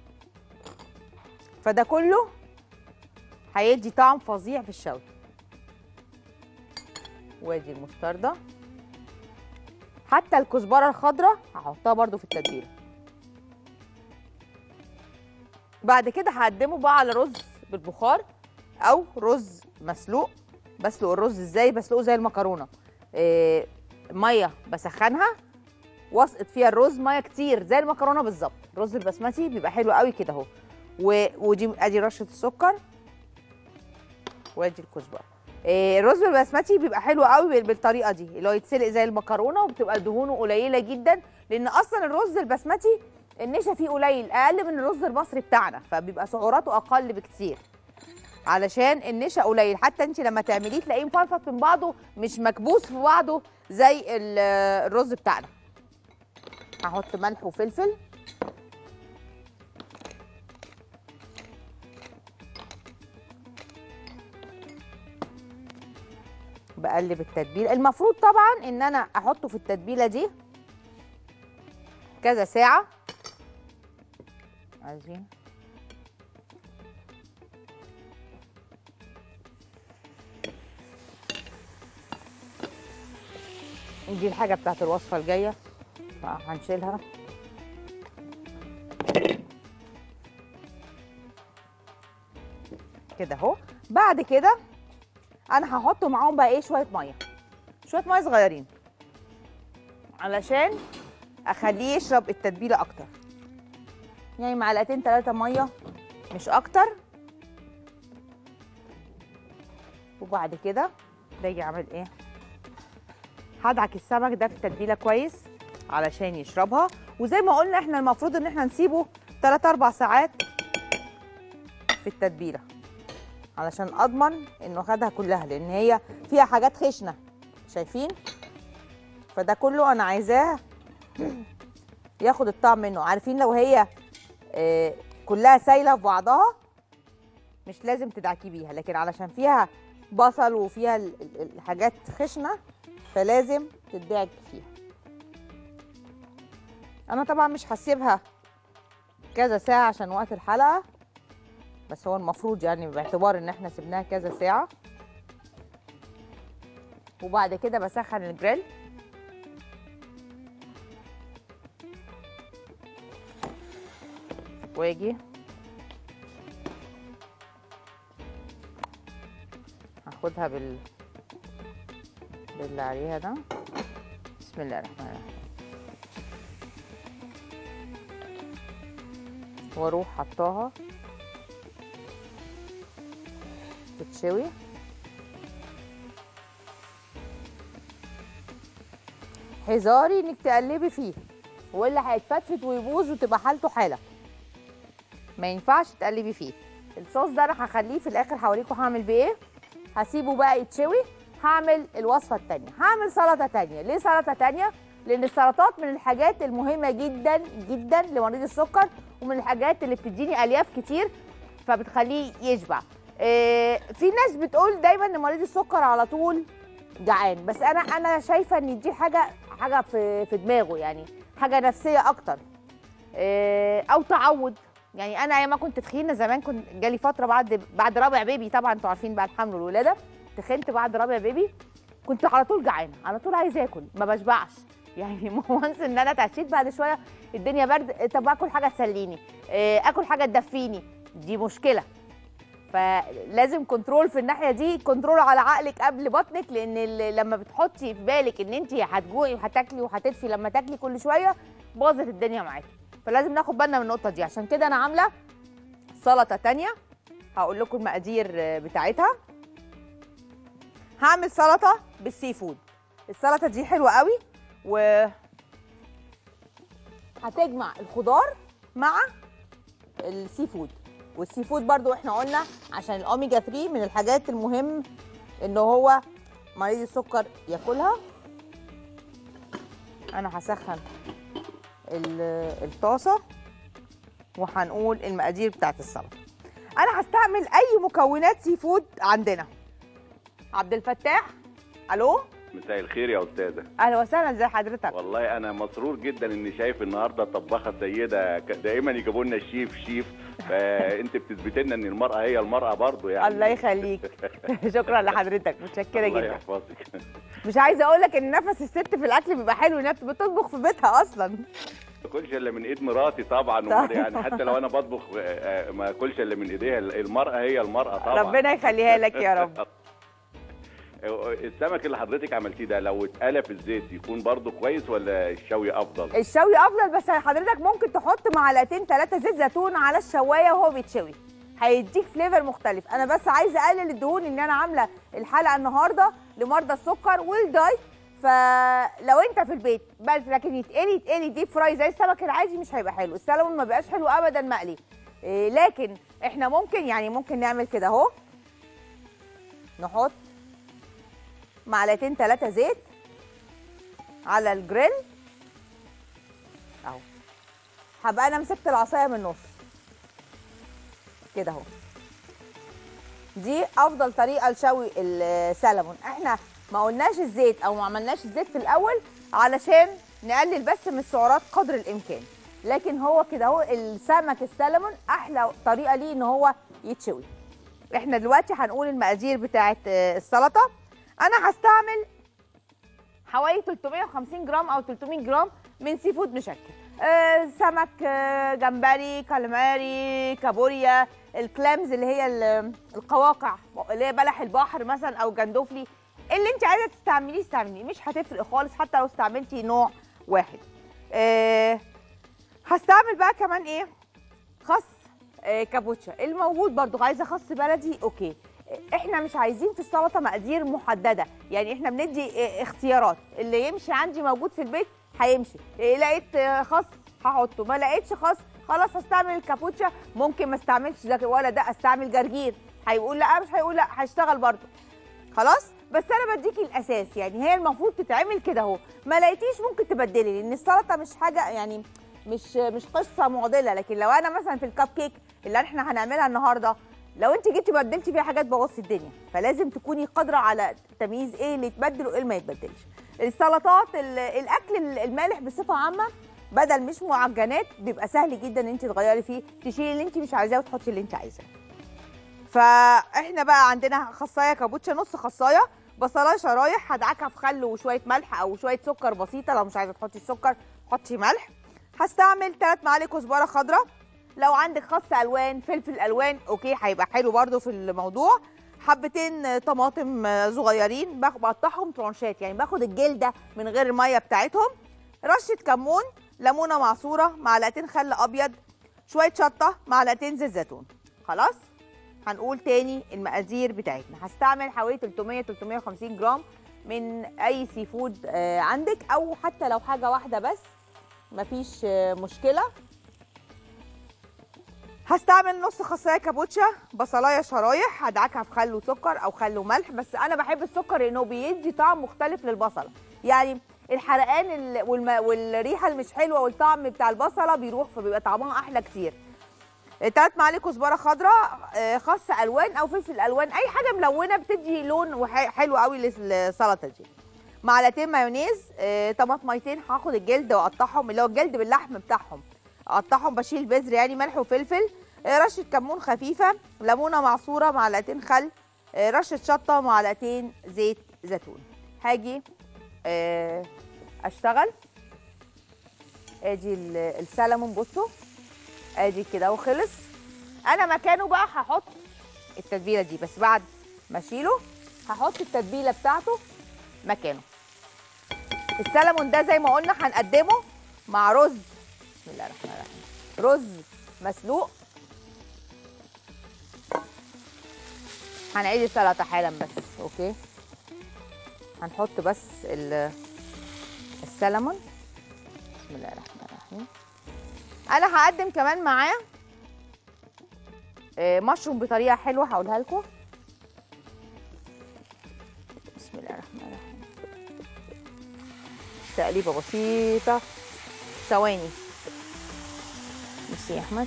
فده كله هيدي طعم فظيع في الشوي. وادي المستردة، حتى الكزبره الخضراء هحطها برده في التتبيله. بعد كده هقدمه بقى على رز بالبخار او رز مسلوق. بسلق الرز ازاي؟ بسلقه زي المكرونه، ميه بسخنها واسقط فيها الرز ميه كتير زي المكرونه بالظبط. الرز البسمتي بيبقى حلو قوي كده اهو. ودي ادي رشه السكر وادي الكزبره. الرز البسمتي بيبقى حلو قوي بالطريقه دي، اللي هو يتسلق زي المكرونه وبتبقى دهونه قليله جدا، لان اصلا الرز البسمتي النشا فيه قليل، اقل من الرز المصري بتاعنا، فبيبقى سعراته اقل بكتير علشان النشا قليل. حتى انت لما تعمليه تلاقيه مفرفط من بعضه، مش مكبوس في بعضه زي الرز بتاعنا. هحط ملح وفلفل، بقلب التتبيله. المفروض طبعا ان انا احطه في التتبيله دي كذا ساعه. عايزين دي الحاجه بتاعت الوصفه الجايه فهنشيلها. كده اهو. بعد كده انا هحط معاهم بقى ايه، شويه ميه صغيرين علشان اخليه يشرب التتبيله اكتر، يعني معلقتين 3 ميه مش اكتر. وبعد كده باجي اعمل ايه، هدعك السمك ده في التتبيله كويس علشان يشربها. وزي ما قلنا احنا المفروض ان احنا نسيبه 3-4 ساعات في التتبيله علشان اضمن انه خدها كلها، لان هي فيها حاجات خشنه شايفين، فده كله انا عايزاه ياخد الطعم منه. عارفين لو هي كلها سايله في بعضها مش لازم تدعكي بيها، لكن علشان فيها بصل وفيها الحاجات خشنه فلازم تدعك فيها. انا طبعا مش هسيبها كذا ساعه عشان وقت الحلقه، بس هو المفروض يعني باعتبار ان احنا سيبناها كذا ساعه. وبعد كده بسخن الجريل واجي هاخدها باللي عليها ده. بسم الله الرحمن الرحيم. واروح حطاها تتشوي. حذاري انك تقلبي فيه والا هيتفتفت ويبوظ وتبقى حالته حاله، ما ينفعش تقلبي فيه. الصوص ده انا هخليه في الاخر هوريكم هعمل بيه ايه. هسيبه بقى يتشوي. هعمل الوصفه الثانيه، هعمل سلطه ثانيه. ليه سلطه ثانيه؟ لان السلطات من الحاجات المهمه جدا جدا لمريض السكر، ومن الحاجات اللي بتديني الياف كتير فبتخليه يشبع. في ناس بتقول دايما ان مريض السكر على طول جعان، بس انا شايفه ان دي حاجه في دماغه، يعني حاجه نفسيه اكتر او تعود. يعني انا ايام ما كنت تخينه زمان كنت جالي فتره بعد رابع بيبي، طبعا انتوا عارفين بعد حمل والولاده تخنت بعد رابع بيبي، كنت على طول جعانه، على طول عايزه اكل ما بشبعش. يعني وانس ان انا اتعشيت بعد شويه الدنيا برد، طب اكل حاجه تسليني، اكل حاجه تدفيني، دي مشكله. فلازم كنترول في الناحيه دي، كنترول على عقلك قبل بطنك، لان لما بتحطي في بالك ان انت هتجوعي وهتاكلي وهتدفي لما تاكلي كل شويه باظت الدنيا معاكي. فلازم ناخد بالنا من النقطه دي. عشان كده انا عامله سلطه تانية هقول لكم المقادير بتاعتها. هعمل سلطه بالسي فود. السلطه دي حلوه قوي و هتجمع الخضار مع السي فود. والسي فود برضو احنا قلنا عشان الاوميجا 3 من الحاجات المهم ان هو مريض السكر ياكلها. انا هسخن الطاسه وهنقول المقادير بتاعت السلطه. انا هستعمل اي مكونات سي فود عندنا. عبد الفتاح، الو، مساء الخير يا استاذه. اهلا وسهلا، ازي حضرتك؟ والله انا مسرور جدا اني شايف النهارده طباخه سيده، دائما يجيبوا لنا الشيف فانت بتثبتي لنا ان المراه هي المراه برضه يعني. الله يخليك. شكرا لحضرتك، متشكره جدا. الله يحفظك. مش عايزه اقول لك ان نفس الست في الاكل بيبقى حلو، انها بتطبخ في بيتها اصلا. ما اكلش الا من ايد مراتي طبعا، يعني حتى لو انا بطبخ ما اكلش الا من ايديها. المراه هي المراه طبعا. ربنا يخليها لك يا رب. السمك اللي حضرتك عملتيه ده لو اتقلى في الزيت يكون برضه كويس ولا الشوي افضل؟ الشوي افضل، بس حضرتك ممكن تحط معلقتين 3 زيت زيتون على الشوايه وهو بيتشوي، هيديك فليفر مختلف. انا بس عايزه اقلل الدهون، ان انا عامله الحلقه النهارده لمرضى السكر والدايت، فلو انت في البيت بس لكن يتقلي ديب فراي زي السمك العادي مش هيبقى حلو. السلمون ما بقاش حلو ابدا مقلي. لكن احنا ممكن نعمل كده اهو، نحط معلقتين 3 زيت على الجريل اهو. هبقى انا مسكت العصايه من النص كده اهو. دي افضل طريقه لشوي السلمون. احنا ما قلناش الزيت او ما عملناش الزيت في الاول علشان نقلل بس من السعرات قدر الامكان، لكن هو كده اهو السمك السلمون احلى طريقه ليه ان هو يتشوي. احنا دلوقتي هنقول المقادير بتاعه السلطه. انا حوالي 350 جرام او 300 جرام من سي فود مشكل. سمك، جمبري، كالماري، كابوريا، الكلامز اللي هي القواقع اللي هي بلح البحر مثلا، او جندوفلي. اللي انت عايزه تستعمليه استعمليه، مش هتفرق خالص حتى لو استعملتي نوع واحد. هستعمل بقى كمان ايه؟ خس كابوتشا الموجود برضو. عايزه خس بلدي اوكي. احنا مش عايزين في السلطه مقادير محدده، يعني احنا بندي اختيارات. اللي يمشي عندي موجود في البيت هيمشي. لقيت خس هحطه، ما لقيتش خس خلاص هستعمل الكابوتشا. ممكن ما استعملش ده ولا ده، استعمل جرجير. هيقول لا، مش هيقول لا، هيشتغل برضو خلاص. بس انا بديكي الاساس، يعني هي المفروض تتعمل كده اهو. ما لقيتيش ممكن تبدلي، لان السلطه مش حاجه يعني مش قصه معضله. لكن لو انا مثلا في الكب كيك اللي احنا هنعملها النهارده، لو انت جيتي بدلتي فيها حاجات بوظتي الدنيا. فلازم تكوني قادره على تمييز ايه اللي يتبدل وايه اللي ما يتبدلش. السلطات، الاكل المالح بصفه عامه بدل مش معجنات بيبقى سهل جدا ان انت تغيري فيه، تشيلي اللي انت مش عايزاه وتحطي اللي انت عايزاه. فاحنا بقى عندنا خصايه كابوتشا، نص خصايه، بصلايه شرايح هدعكها في خل وشويه ملح او شويه سكر بسيطه. لو مش عايزه تحطي السكر حطي ملح. هستعمل 3 معالق كزبره خضراء. لو عندك خس الوان، فلفل الوان اوكي هيبقى حلو برده في الموضوع. حبتين طماطم صغيرين بقطعهم ترانشات، يعني باخد الجلده من غير الميه بتاعتهم. رشه كمون، ليمونه معصوره، معلقتين خل ابيض، شويه شطه، معلقتين زيت زيتون. خلاص هنقول تاني المقادير بتاعتنا. هستعمل حوالي 300-350 جرام من اي سي فود عندك، او حتى لو حاجه واحده بس مفيش مشكله. هستعمل نص خصايه كابوتشا، بصلايه شرايح هدعكها في خل وسكر او خل وملح. بس انا بحب السكر لانه بيدي طعم مختلف للبصله، يعني الحرقان والريحه اللي مش حلوه والطعم بتاع البصله بيروح، فبيبقى طعمها احلى كتير. 3 معالق كزبره خضراء، خس الوان او فلفل الوان، اي حاجه ملونه بتدي لون حلو قوي للسلطه دي. معلقتين مايونيز، طماطميتين هاخد الجلد واقطعهم، اللي هو الجلد باللحم بتاعهم اقطعهم، بشيل بذر يعني، ملح وفلفل، رشه كمون خفيفه، ليمونه معصوره، معلقتين خل، رشه شطه، معلقتين زيت زيتون. هاجي اشتغل. ادي السلمون، بصوا ادي كده وخلص. انا مكانه بقى هحط التتبيله دي، بس بعد ما اشيله هحط التتبيله بتاعته مكانه. السلمون ده زي ما قلنا هنقدمه مع رز، بسم الله الرحمن الرحيم، رز مسلوق. هنعيد السلطه حالا بس اوكي. هنحط بس السلمون، بسم الله الرحمن الرحيم. انا هقدم كمان معاه مشروم بطريقه حلوه هقولها لكم. بسم الله الرحمن الرحيم. تقليبه بسيطه، ثواني. ميرسي يا احمد.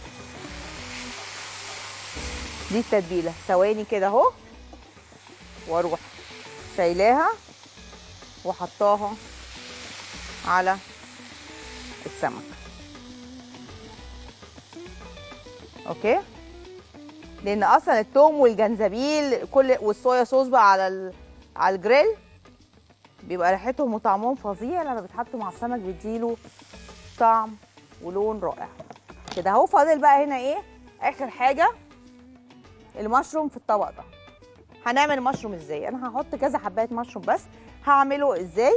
دي التتبيله، ثواني كده اهو، واروح شايلاها وحطاها على السمك اوكي. لان اصلا الثوم والجنزبيل والصويا صوص بقى على الجريل بيبقى ريحتهم وطعمهم فظيع، لما بيتحطوا مع السمك بيديله طعم ولون رائع كده اهو. فاضل بقى هنا ايه اخر حاجه؟ المشروم في الطبق ده. هنعمل المشروم ازاي؟ انا هحط كذا حبايه مشروم، بس هعمله ازاي؟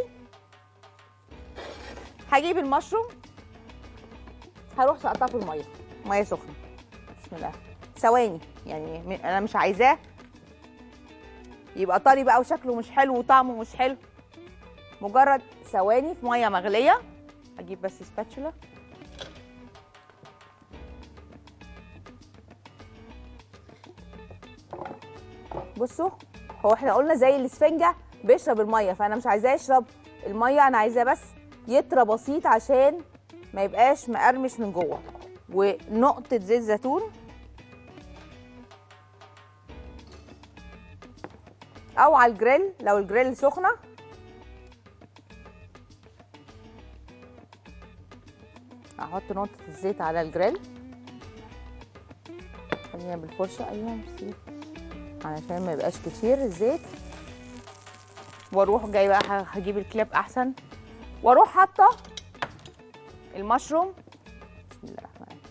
هجيب المشروم، هروح سقطها في الميه، ميه سخنه، بسم الله، ثواني، يعني انا مش عايزاه يبقى طري بقى وشكله مش حلو وطعمه مش حلو، مجرد ثواني في ميه مغليه. اجيب بس سباتشولا. بصوا، هو احنا قلنا زي الاسفنجه بيشرب الميه، فانا مش عايزاه يشرب الميه، انا عايزاه بس يطرى بسيط عشان ما يبقاش مقرمش من جوه. ونقطه زيت زيتون او على الجريل لو الجريل سخنه. احط نقطه الزيت على الجريل، خلينا بالفرشه، ايوه ميرسي، علشان ما يبقاش كتير الزيت. واروح جايبه هجيب الكليب احسن، واروح حاطه المشروم. بسم الله الرحمن الرحيم.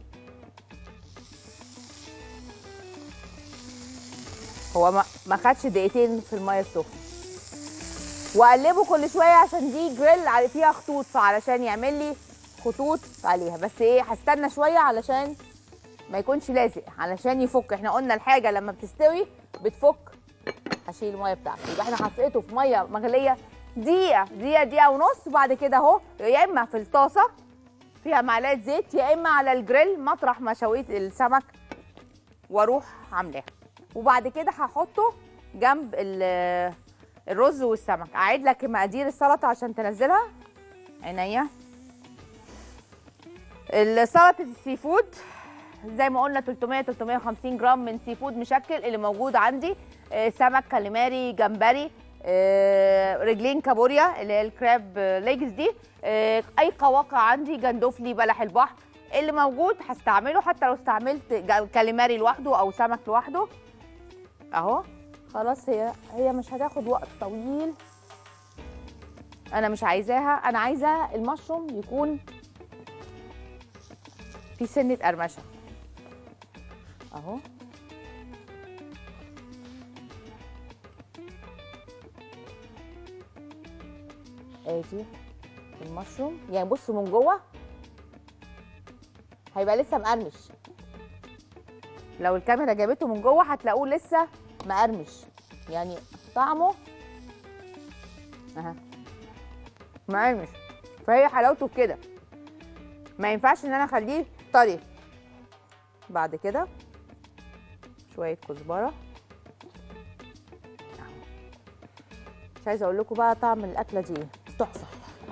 هو ما خدش دقيقتين في الميه السخنه، واقلبه كل شويه عشان دي جريل فيها خطوط، فعلشان يعمل لي خطوط عليها. بس ايه، هستنى شويه علشان ما يكونش لازق، علشان يفك. احنا قلنا الحاجه لما بتستوي بتفك. هشيل الميه بتاعته. يبقى احنا حطيته في ميه مغليه دقيقه ونص. وبعد كده اهو، يا اما في الطاسه فيها معلقه زيت، يا اما على الجريل مطرح ما شويت السمك واروح عاملاها. وبعد كده هحطه جنب الرز والسمك. اعيد لك مقادير السلطه عشان تنزلها. عينيا. سلطه السي فود زي ما قلنا 350 جرام من سي فود مشكل اللي موجود عندي. سمك كاليماري، جمبري، رجلين كابوريا اللي هي الكراب ليجز دي، اي قواقع عندي، جندوفلي، بلح البحر، اللي موجود هستعمله. حتى لو استعملت كاليماري لوحده او سمك لوحده اهو. خلاص هي مش هتاخد وقت طويل. انا مش عايزاها، انا عايزه المشروم يكون في سنه قرمشه اهو. ادي المشروم، يعني بصوا من جوه هيبقى لسه مقرمش. لو الكاميرا جابته من جوه هتلاقوه لسه مقرمش، يعني طعمه اها مقرمش. فهي حلاوته في كده، ما ينفعش ان انا اخليه طري. بعد كده شويه كزبره. مش عايزه اقول لكم بقى طعم الاكله دي تحفه.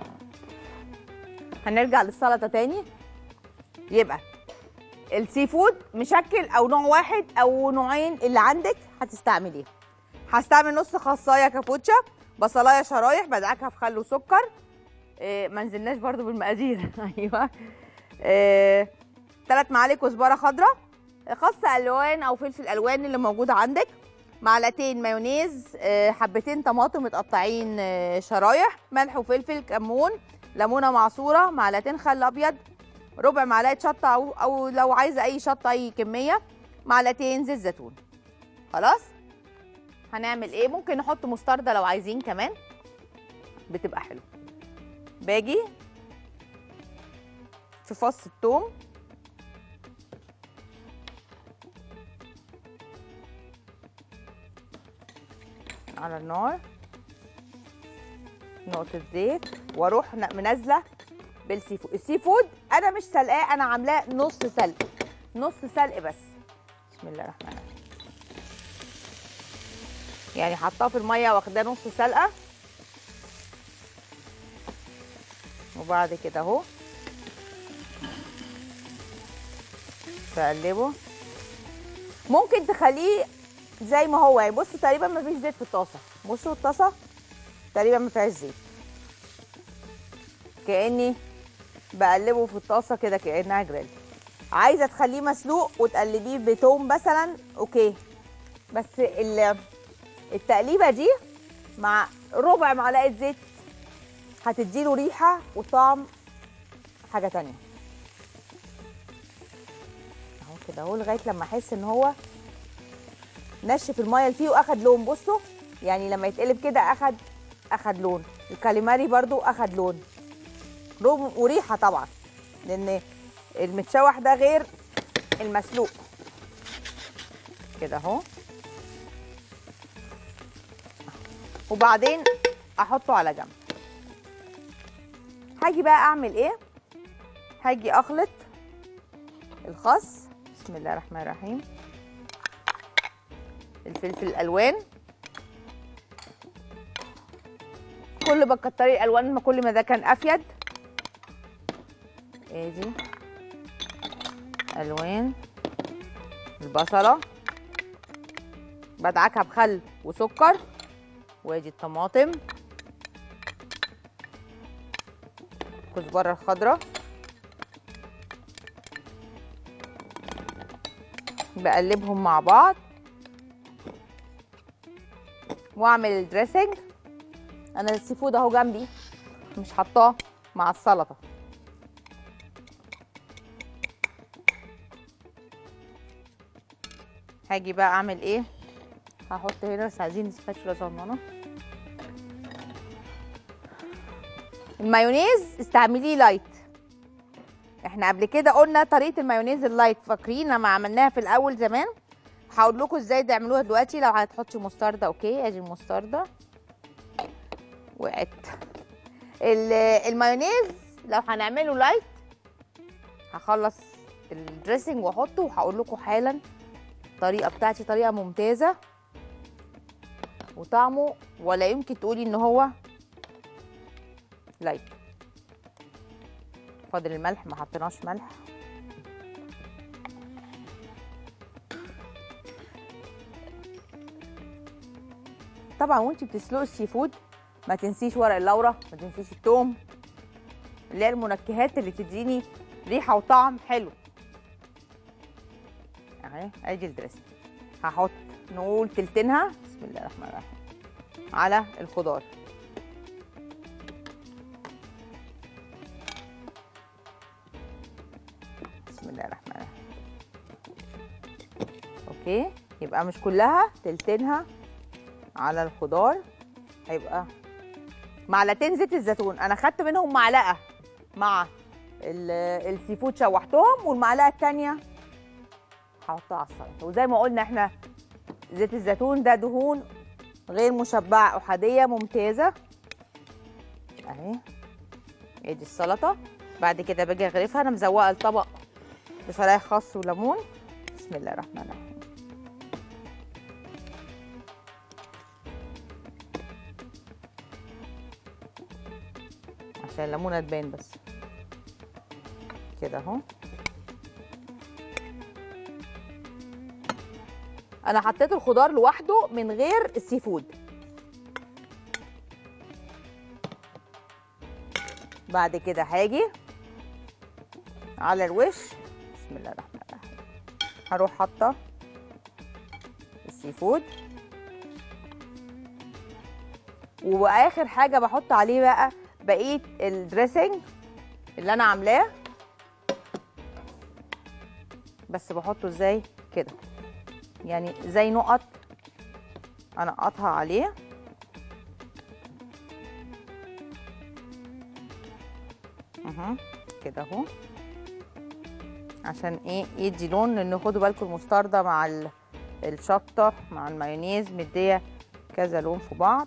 هنرجع للسلطه تاني. يبقى السي فود مشكل او نوع واحد او نوعين اللي عندك هتستعمليه. هستعمل نص خصايه كابوتشا، بصلايه شرايح بدعكها في خل وسكر. ما نزلناش برضو بالمقادير. ايوه. 3 معالق كزبره خضراء، خس الوان او فلفل الوان اللي موجود عندك، معلقتين مايونيز، حبتين طماطم متقطعين شرايح، ملح وفلفل، كمون، ليمونه معصوره، معلقتين خل ابيض، ربع معلقه شطه او لو عايزه اي شطه اي كميه، معلقتين زيت زيتون. خلاص. هنعمل ايه؟ ممكن نحط مستردة لو عايزين كمان، بتبقى حلوه. باجي في فص الثوم، على النار، نقطة زيت، واروح منزله بالسي فود. السي فود انا مش سلقاه، انا عاملاه نص سلق، نص سلق بس. بسم الله الرحمن الرحيم. يعني حطاه في الميه واخداه نص سلقه. وبعد كده اهو بقلبه. ممكن تخليه زي ما هو، يعني بصوا تقريبا ما فيش زيت في الطاسه. بصوا الطاسه تقريبا ما فيهاش زيت، كاني بقلبه في الطاسه كده كانها جريل. عايزه تخليه مسلوق وتقلبيه بتوم مثلا اوكي، بس التقليبه دي مع ربع معلقه زيت هتديله ريحه وطعم حاجه تانية. اهو كده اهو لغايه لما احس ان هو نشف الميه اللي فيه واخد لون. بصوا يعني لما يتقلب كده اخد لون. الكاليماري برضو اخد لون وريحه طبعا، لان المتشوح ده غير المسلوق. كده اهو. وبعدين احطه على جنب. هاجي بقى اعمل ايه؟ هاجي اخلط الخس. بسم الله الرحمن الرحيم. الفلفل الالوان، كل ما تكتري الالوان كل ما ده كان افيد. ادي الوان البصله بدعكها بخل وسكر، وادي الطماطم، الكزبره الخضراء، بقلبهم مع بعض واعمل الدريسنج. انا السي فود اهو جنبي، مش حطاه مع السلطه. هاجي بقى اعمل ايه؟ هحط هنا، بس عايزين سباتشولا صغننه. المايونيز استعمليه لايت. احنا قبل كده قلنا طريقه المايونيز اللايت، فاكرين لما عملناها في الاول زمان؟ هقول لكم ازاي تعملوها دلوقتي. لو هتحطي مستردة اوكي، ادي المستردة وقعت. المايونيز لو هنعمله لايت هخلص الدريسنج واحطه، وهقول لكم حالا الطريقه بتاعتي، طريقه ممتازه وطعمه ولا يمكن تقولي ان هو لايت. فاضل الملح، ما حطيناش ملح. طبعا وانتي بتسلقي السي فود ما تنسيش ورق اللورة، ما تنسيش الثوم، اللي هي المنكهات اللي تديني ريحه وطعم حلو. اهي ادي الدريسنج. هحط نقول تلتينها، بسم الله الرحمن الرحيم، على الخضار. بسم الله الرحمن الرحيم. اوكي، يبقى مش كلها، تلتينها على الخضار. هيبقى معلقتين زيت الزيتون، انا خدت منهم معلقه مع السي فود شوحتهم، والمعلقه الثانيه هحطها على السلطه. وزي ما قلنا احنا زيت الزيتون ده دهون غير مشبعه احاديه ممتازه. اهي ادي السلطه. بعد كده باجي اغرفها. انا مزوقه الطبق بشرايح خس وليمون. بسم الله الرحمن الرحيم. عشان الليمونه تبان بس كده اهو. انا حطيت الخضار لوحده من غير السي فود. بعد كده هاجي على الوش، بسم الله الرحمن الرحيم، هروح حاطه السي فود، واخر حاجه بحط عليه بقى بقيه الدريسنج اللي انا عاملاه. بس بحطه ازاي كده، يعني زي نقط انقطها عليه. كده اهو، عشان ايه؟ يدي لون. لان خدوا بالكم المستردة مع الشطه مع المايونيز مديه كذا لون في بعض.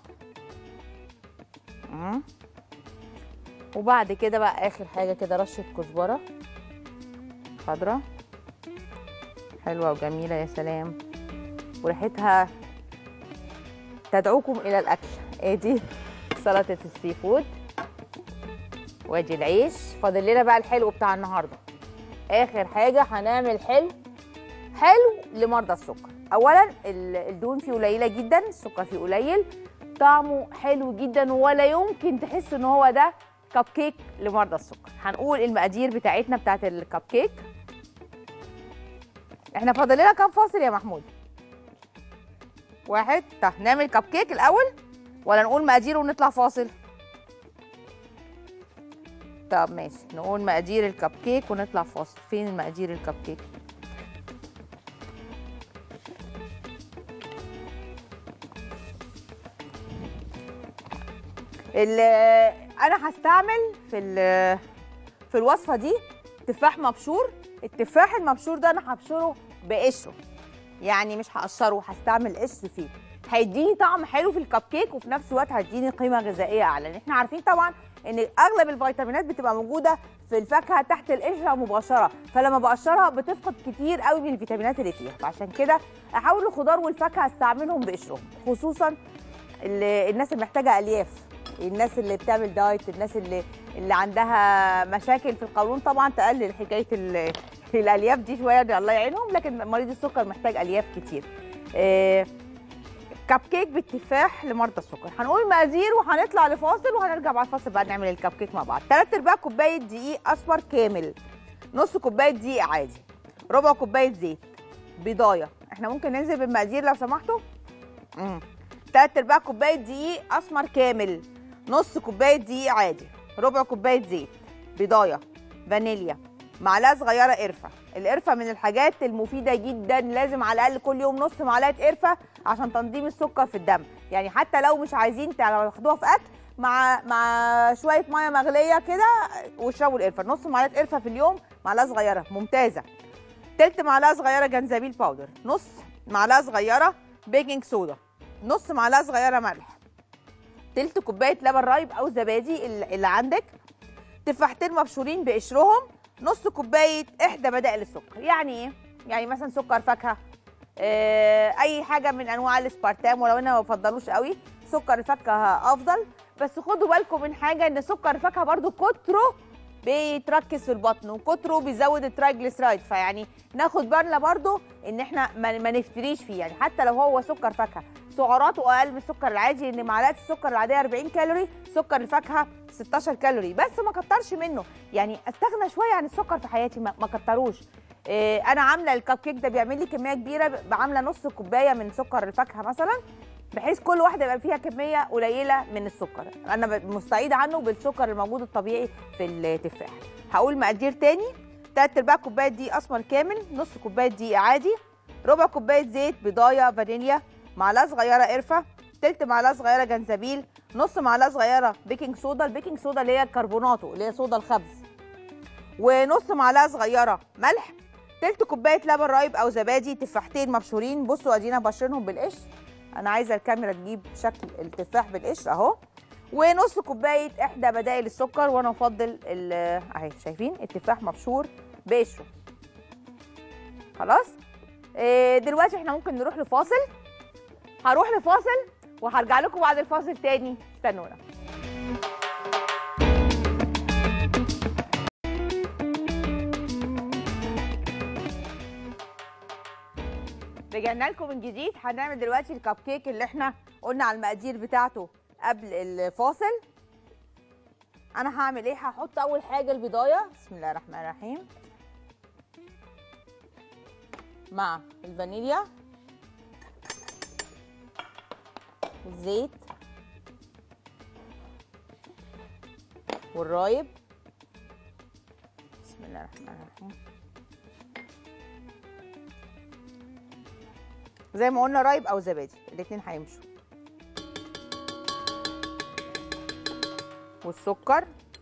وبعد كده بقى اخر حاجه كده رشه كزبره خضراء حلوه وجميله، يا سلام، وريحتها تدعوكم الى الاكل. ادي سلطه السي فود، وادي العيش. فاضل لنا بقى الحلو بتاع النهارده. اخر حاجه هنعمل حلو لمرضى السكر. اولا الدهون فيه قليله جدا، السكر فيه قليل، طعمه حلو جدا، ولا يمكن تحس ان هو ده كب كيك لمرضى السكر. هنقول المقادير بتاعتنا بتاعت الكب كيك. احنا فاضل لنا كام فاصل يا محمود؟ واحد. طب نعمل كب كيك الاول ولا نقول مقادير ونطلع فاصل؟ طب ماشي، نقول مقادير الكب كيك ونطلع فاصل. فين المقادير الكب كيك؟ انا هستعمل في الوصفه دي تفاح مبشور. التفاح المبشور ده انا هبشره بقشره، يعني مش هقشره، هستعمل قشر فيه. هيديني طعم حلو في الكب كيك، وفي نفس الوقت هيديني قيمه غذائيه اعلى. لان احنا عارفين طبعا ان اغلب الفيتامينات بتبقى موجوده في الفاكهه تحت القشره مباشره، فلما بقشرها بتفقد كتير قوي من الفيتامينات اللي فيها. فعشان كده احاول الخضار والفاكهه استعملهم بقشرهم، خصوصا الناس اللي محتاجه الياف، الناس اللي بتعمل دايت، الناس اللي عندها مشاكل في القولون. طبعا تقلل حكايه الالياف دي شويه، دي الله يعينهم، لكن مريض السكر محتاج الياف كتير. كب كيك بالتفاح لمرضى السكر. هنقول المقادير وهنطلع لفاصل، وهنرجع بعد الفاصل بقى نعمل الكب كيك مع بعض. 3/4 كوبايه دقيق اسمر كامل، نص كوبايه دقيق عادي، ربع كوبايه زيت، بيضايه. احنا ممكن ننزل بالمقادير لو سمحتوا. 3/4 كوبايه دقيق اسمر كامل، نص كوبايه دقيق عادي، ربع كوبايه زيت، بيضايه، فانيليا، معلقه صغيره قرفه. القرفه من الحاجات المفيده جدا، لازم على الاقل كل يوم نص معلقه قرفه عشان تنظيم السكر في الدم. يعني حتى لو مش عايزين تاخدوها في اكل، مع شويه ميه مغليه كده واشربوا القرفه. نص معلقه قرفه في اليوم، معلقه صغيره ممتازه. تلت معلقه صغيره جنزبيل باودر، نص معلقه صغيره بيكنج صودا، نص معلقه صغيره ملح، تلت كوبايه لبن رايب او زبادي اللي عندك، تفاحتين مبشورين بقشرهم، نص كوبايه احدى بدائل السكر. يعني ايه؟ يعني مثلا سكر فاكهه، اي حاجه من انواع الاسبارتام، ولو انا ما بفضلوش قوي سكر الفاكهه افضل. بس خدوا بالكم من حاجه، ان سكر الفاكهه برضو كتره بيتركز في البطن، وكتره بيزود الترايجليسرايد، فيعني ناخد بالنا برضو ان احنا ما نفتريش فيه. يعني حتى لو هو سكر فاكهه سعراته اقل من السكر العادي، ان معلقه السكر العاديه 40 كالوري، سكر الفاكهه 16 كالوري، بس ما كترش منه. يعني استغنى شويه عن السكر في حياتي، ما كتروش. انا عامله الكب كيك ده بيعمل لي كميه كبيره، بعمله نص كوبايه من سكر الفاكهه مثلا، بحيث كل واحده يبقى فيها كميه قليله من السكر. انا مستعيده عنه بالسكر الموجود الطبيعي في التفاح. هقول مقادير تاني: 3/4 كوبايه دقيق اسمر كامل، نص كوبايه دقيق عادي، ربع كوبايه زيت، بيضايه، فانيليا، معلقه صغيره قرفه، تلت معلقه صغيره جنزبيل، نص معلقه صغيره بيكنج صودا، البيكنج صودا اللي هي الكربوناتو اللي هي صودا الخبز، ونص معلقه صغيره ملح، تلت كوبايه لبن رايب او زبادي، تفاحتين مبشورين. بصوا ادينا بشرهم بالقشر، انا عايزه الكاميرا تجيب شكل التفاح بالقشر اهو، ونص كوبايه احدى بدائل السكر، وانا افضل اهي شايفين التفاح مبشور بقشره. خلاص. دلوقتي احنا ممكن نروح لفاصل، هروح لفاصل وهرجع لكم بعد الفاصل تاني، استنونا. رجعنا لكم من جديد. هنعمل دلوقتي الكب كيك اللي احنا قلنا على المقادير بتاعته قبل الفاصل. انا هعمل ايه؟ هحط اول حاجه البيضايه، بسم الله الرحمن الرحيم، مع الفانيليا، الزيت والرايب، بسم الله الرحمن الرحيم. زي ما قلنا رايب او زبادي، الاتنين هيمشوا، والسكر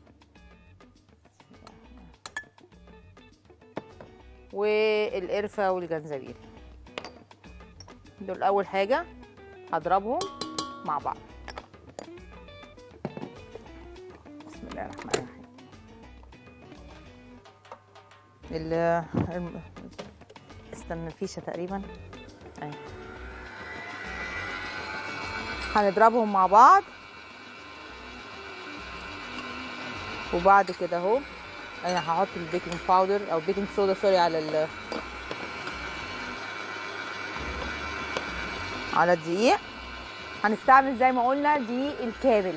والقرفه والجنزبيل. دول اول حاجه هضربهم مع بعض. بسم الله الرحمن الرحيم. استنى الفيشه تقريبا اهي. هنضربهم مع بعض، وبعد كده اهو انا هحط البيكنج باودر او بيكنج صودا سوري على الدقيق. هنستعمل زي ما قلنا دقيق الكامل.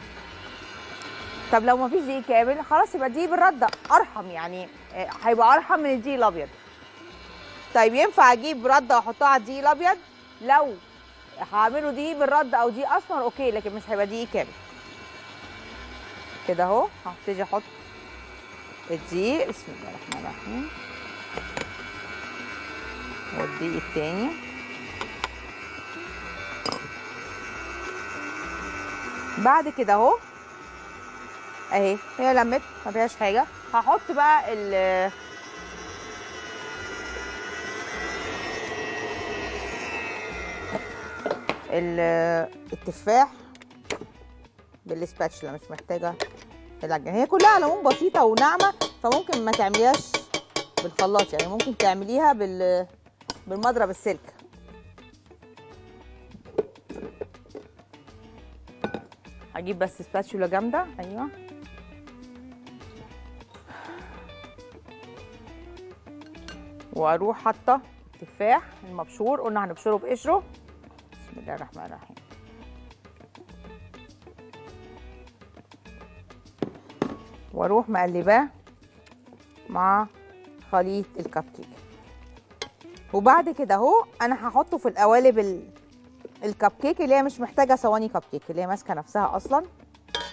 طب لو مفيش دقيق كامل خلاص يبقى دقيق بالرده ارحم، يعني هيبقى ارحم من الدقيق الابيض. طيب ينفع اجيب رده واحطها على الدقيق الابيض؟ لو هعمله دقيق بالرده او دقيق اسمر اوكي، لكن مش هيبقى دقيق كامل. كده اهو هبتدي احط الدقيق، بسم الله الرحمن الرحيم، والدقيق التاني، بعد كده اهو اهي هي لمت ما فيهاش حاجه. هحط بقى التفاح بالسباتشلا، مش محتاجه العجينه، هي كلها على العموم بسيطه وناعمه، فممكن ما تعمليهاش بالخلاط، يعني ممكن تعمليها بالمضرب السلك. هجيب بس سباتشولا جامده، ايوه، واروح حاطه التفاح المبشور، قلنا هنبشره بقشره، بسم الله الرحمن الرحيم، واروح مقلباه مع خليط الكب كيك. وبعد كده اهو انا هحطه في القوالب الكب كيك اللي هي مش محتاجه صواني كب كيك، اللي هي ماسكه نفسها اصلا.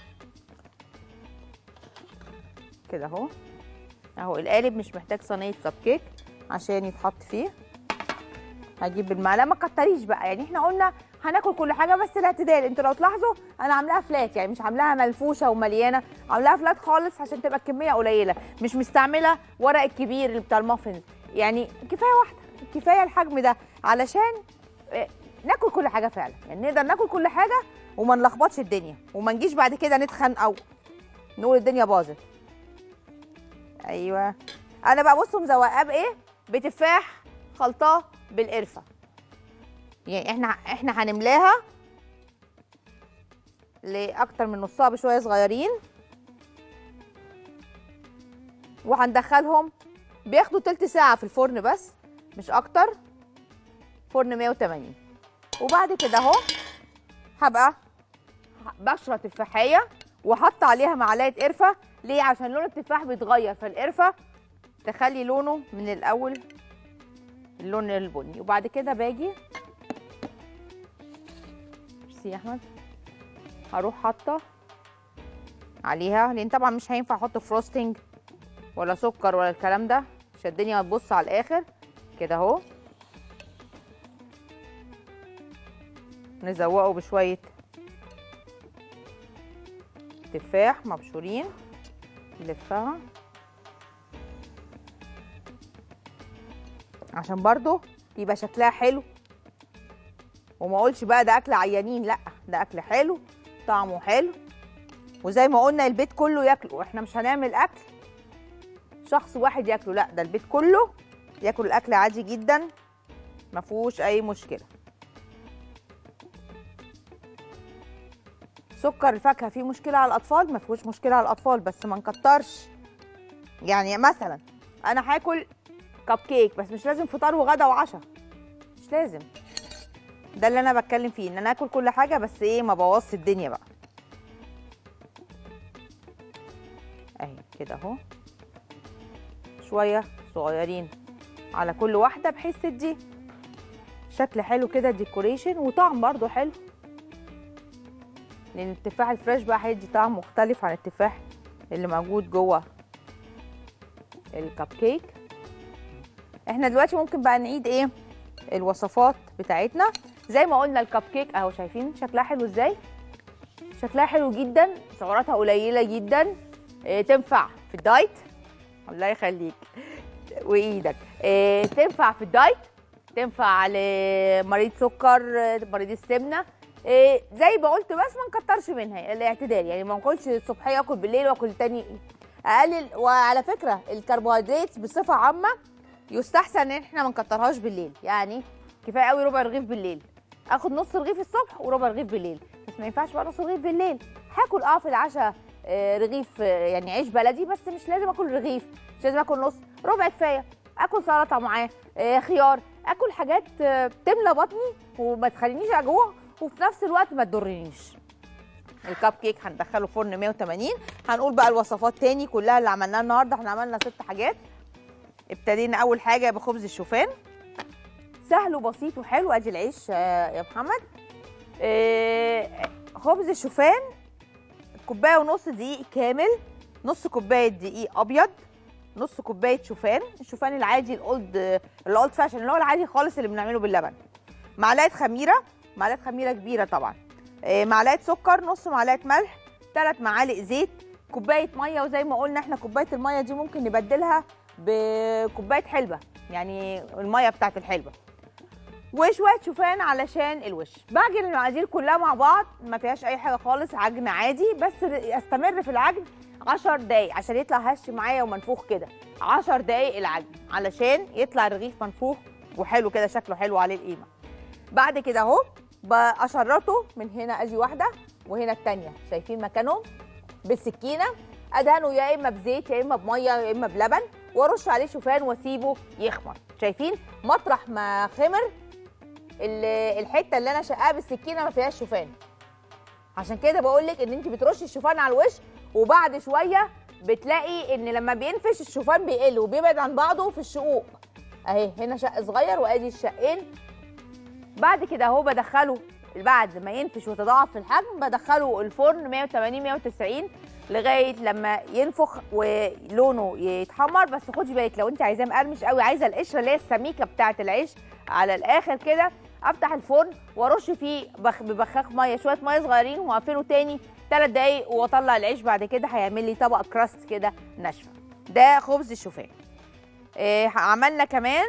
كده اهو. اهو القالب مش محتاج صينيه كب كيك عشان يتحط فيه. هجيب المعلقه، ما تكتريش بقى، يعني احنا قلنا هناكل كل حاجه بس الاعتدال. انتوا لو تلاحظوا انا عاملاها فلات، يعني مش عاملاها ملفوشه ومليانه، عاملاها فلات خالص عشان تبقى الكميه قليله، مش مستعمله ورق الكبير اللي بتاع المافن، يعني كفايه واحده، كفايه الحجم ده علشان ناكل كل حاجه فعلا، يعني نقدر ناكل كل حاجه وما نلخبطش الدنيا وما نجيش بعد كده نتخن او نقول الدنيا باظت. ايوه انا بقى بصوا مزوقاه بايه؟ بتفاح خلطاه بالقرفه، يعني احنا هنملاها لاكتر من نصها بشويه صغيرين، وهندخلهم بياخدوا تلت ساعه في الفرن بس مش اكتر، فرن 180. وبعد كده اهو هبقى بشره تفاحيه وحط عليها معلقه قرفه. ليه؟ عشان لون التفاح بيتغير، فالقرفه تخلي لونه من الاول اللون البني. وبعد كده باجي ميرسي يا احمد، هروح حاطه عليها، لان طبعا مش هينفع احط فروستنج ولا سكر ولا الكلام ده عشان الدنيا هتبص على الاخر كده اهو. نزوقه بشويه تفاح مبشورين، نلفها عشان برضو يبقى شكلها حلو، وما اقولش بقى ده اكل عيانين، لا ده اكل حلو طعمه حلو، وزي ما قلنا البيت كله ياكله، احنا مش هنعمل اكل شخص واحد ياكله، لا ده البيت كله ياكل الاكل عادي جدا ما فيهوش اي مشكله. سكر الفاكهه فيه مشكله على الاطفال؟ ما فيهوش مشكله على الاطفال، بس ما نكترش. يعني مثلا انا هاكل كب كيك بس مش لازم فطار وغدا وعشاء، مش لازم. ده اللي انا بتكلم فيه، ان انا اكل كل حاجه بس ايه ما بوظش الدنيا بقى. اهي كده اهو شويه صغيرين على كل واحده بحيث تدي شكل حلو كده ديكوريشن وطعم برضو حلو، لان التفاح الفريش بقى هيدي طعم مختلف عن التفاح اللي موجود جوه الكب كيك. احنا دلوقتي ممكن بقى نعيد ايه الوصفات بتاعتنا. زي ما قلنا الكب كيك اهو، شايفين شكلها حلو ازاي؟ شكلها حلو جدا، سعراتها قليله جدا، تنفع في الدايت، الله يخليك وايدك، تنفع في الدايت، تنفع لمريض سكر، مريض السمنه، زي ما قلت، بس ما نكترش منها، الاعتدال، يعني ما ناكلش الصبحيه اكل بالليل واكل تاني اقلل. وعلى فكره الكربوهيدرات بصفه عامه يستحسن ان احنا ما نكترهاش بالليل، يعني كفايه قوي ربع رغيف بالليل، اخد نص رغيف الصبح وربع رغيف بالليل، بس ما ينفعش بقى نص رغيف بالليل. هاكل في العشاء رغيف يعني عيش بلدي، بس مش لازم اكل رغيف، مش لازم اكل نص، ربع كفايه. اكل سلطه معاه، خيار، اكل حاجات تملى بطني وما تخلينيش اجوع وفي نفس الوقت ما تضرنيش. الكب كيك هندخله فرن 180. هنقول بقى الوصفات تاني كلها اللي عملناها النهارده. احنا عملنا 6 حاجات. ابتدينا اول حاجه بخبز الشوفان، سهل وبسيط وحلو. ادي العيش يا محمد. خبز الشوفان كوبايه ونص دقيق كامل، نص كوبايه دقيق ابيض، نص كوبايه شوفان، الشوفان العادي الاولد فاشن اللي هو العادي خالص اللي بنعمله باللبن، معلقه خميره، معلقه خميره كبيره طبعا، معلقه سكر، نص معلقه ملح، 3 معالق زيت، كوبايه ميه. وزي ما قلنا احنا كوبايه الميه دي ممكن نبدلها بكوبايه حلبه، يعني الميه بتاعت الحلبه، وشويه شوفان علشان الوش. بعجن المقادير كلها مع بعض، ما فيهاش اي حاجه خالص، عجن عادي، بس استمر في العجن 10 دقايق عشان يطلع هش معايا ومنفوخ كده. 10 دقايق العجن علشان يطلع الرغيف منفوخ وحلو كده، شكله حلو عليه القيمه. بعد كده اهو بقشرته من هنا، ادي واحده وهنا الثانيه، شايفين مكانهم؟ بالسكينه ادهنه يا اما بزيت يا اما بميه يا اما بلبن، وارش عليه شوفان واسيبه يخمر. شايفين مطرح ما خمر الحته اللي انا شقاها بالسكينه ما فيهاش شوفان، عشان كده بقول لك ان انت بترشي الشوفان على الوش، وبعد شويه بتلاقي ان لما بينفش الشوفان بيقل وبيبعد عن بعضه في الشقوق. اهي هنا شق صغير وادي الشقين. بعد كده اهو بدخله بعد ما ينفش وتضاعف في الحجم، بدخله الفرن 180 190 لغايه لما ينفخ ولونه يتحمر. بس خدي بالك لو انت عايزاه مقرمش قوي، عايزه القشره اللي هي السميكه بتاعه العيش على الاخر كده، افتح الفرن وارش فيه ببخاخ ميه، شويه ميه صغيرين، واقفله تاني 3 دقايق واطلع العيش. بعد كده هيعمل لي طبق كراست كده ناشفه. ده خبز الشوفان. عملنا كمان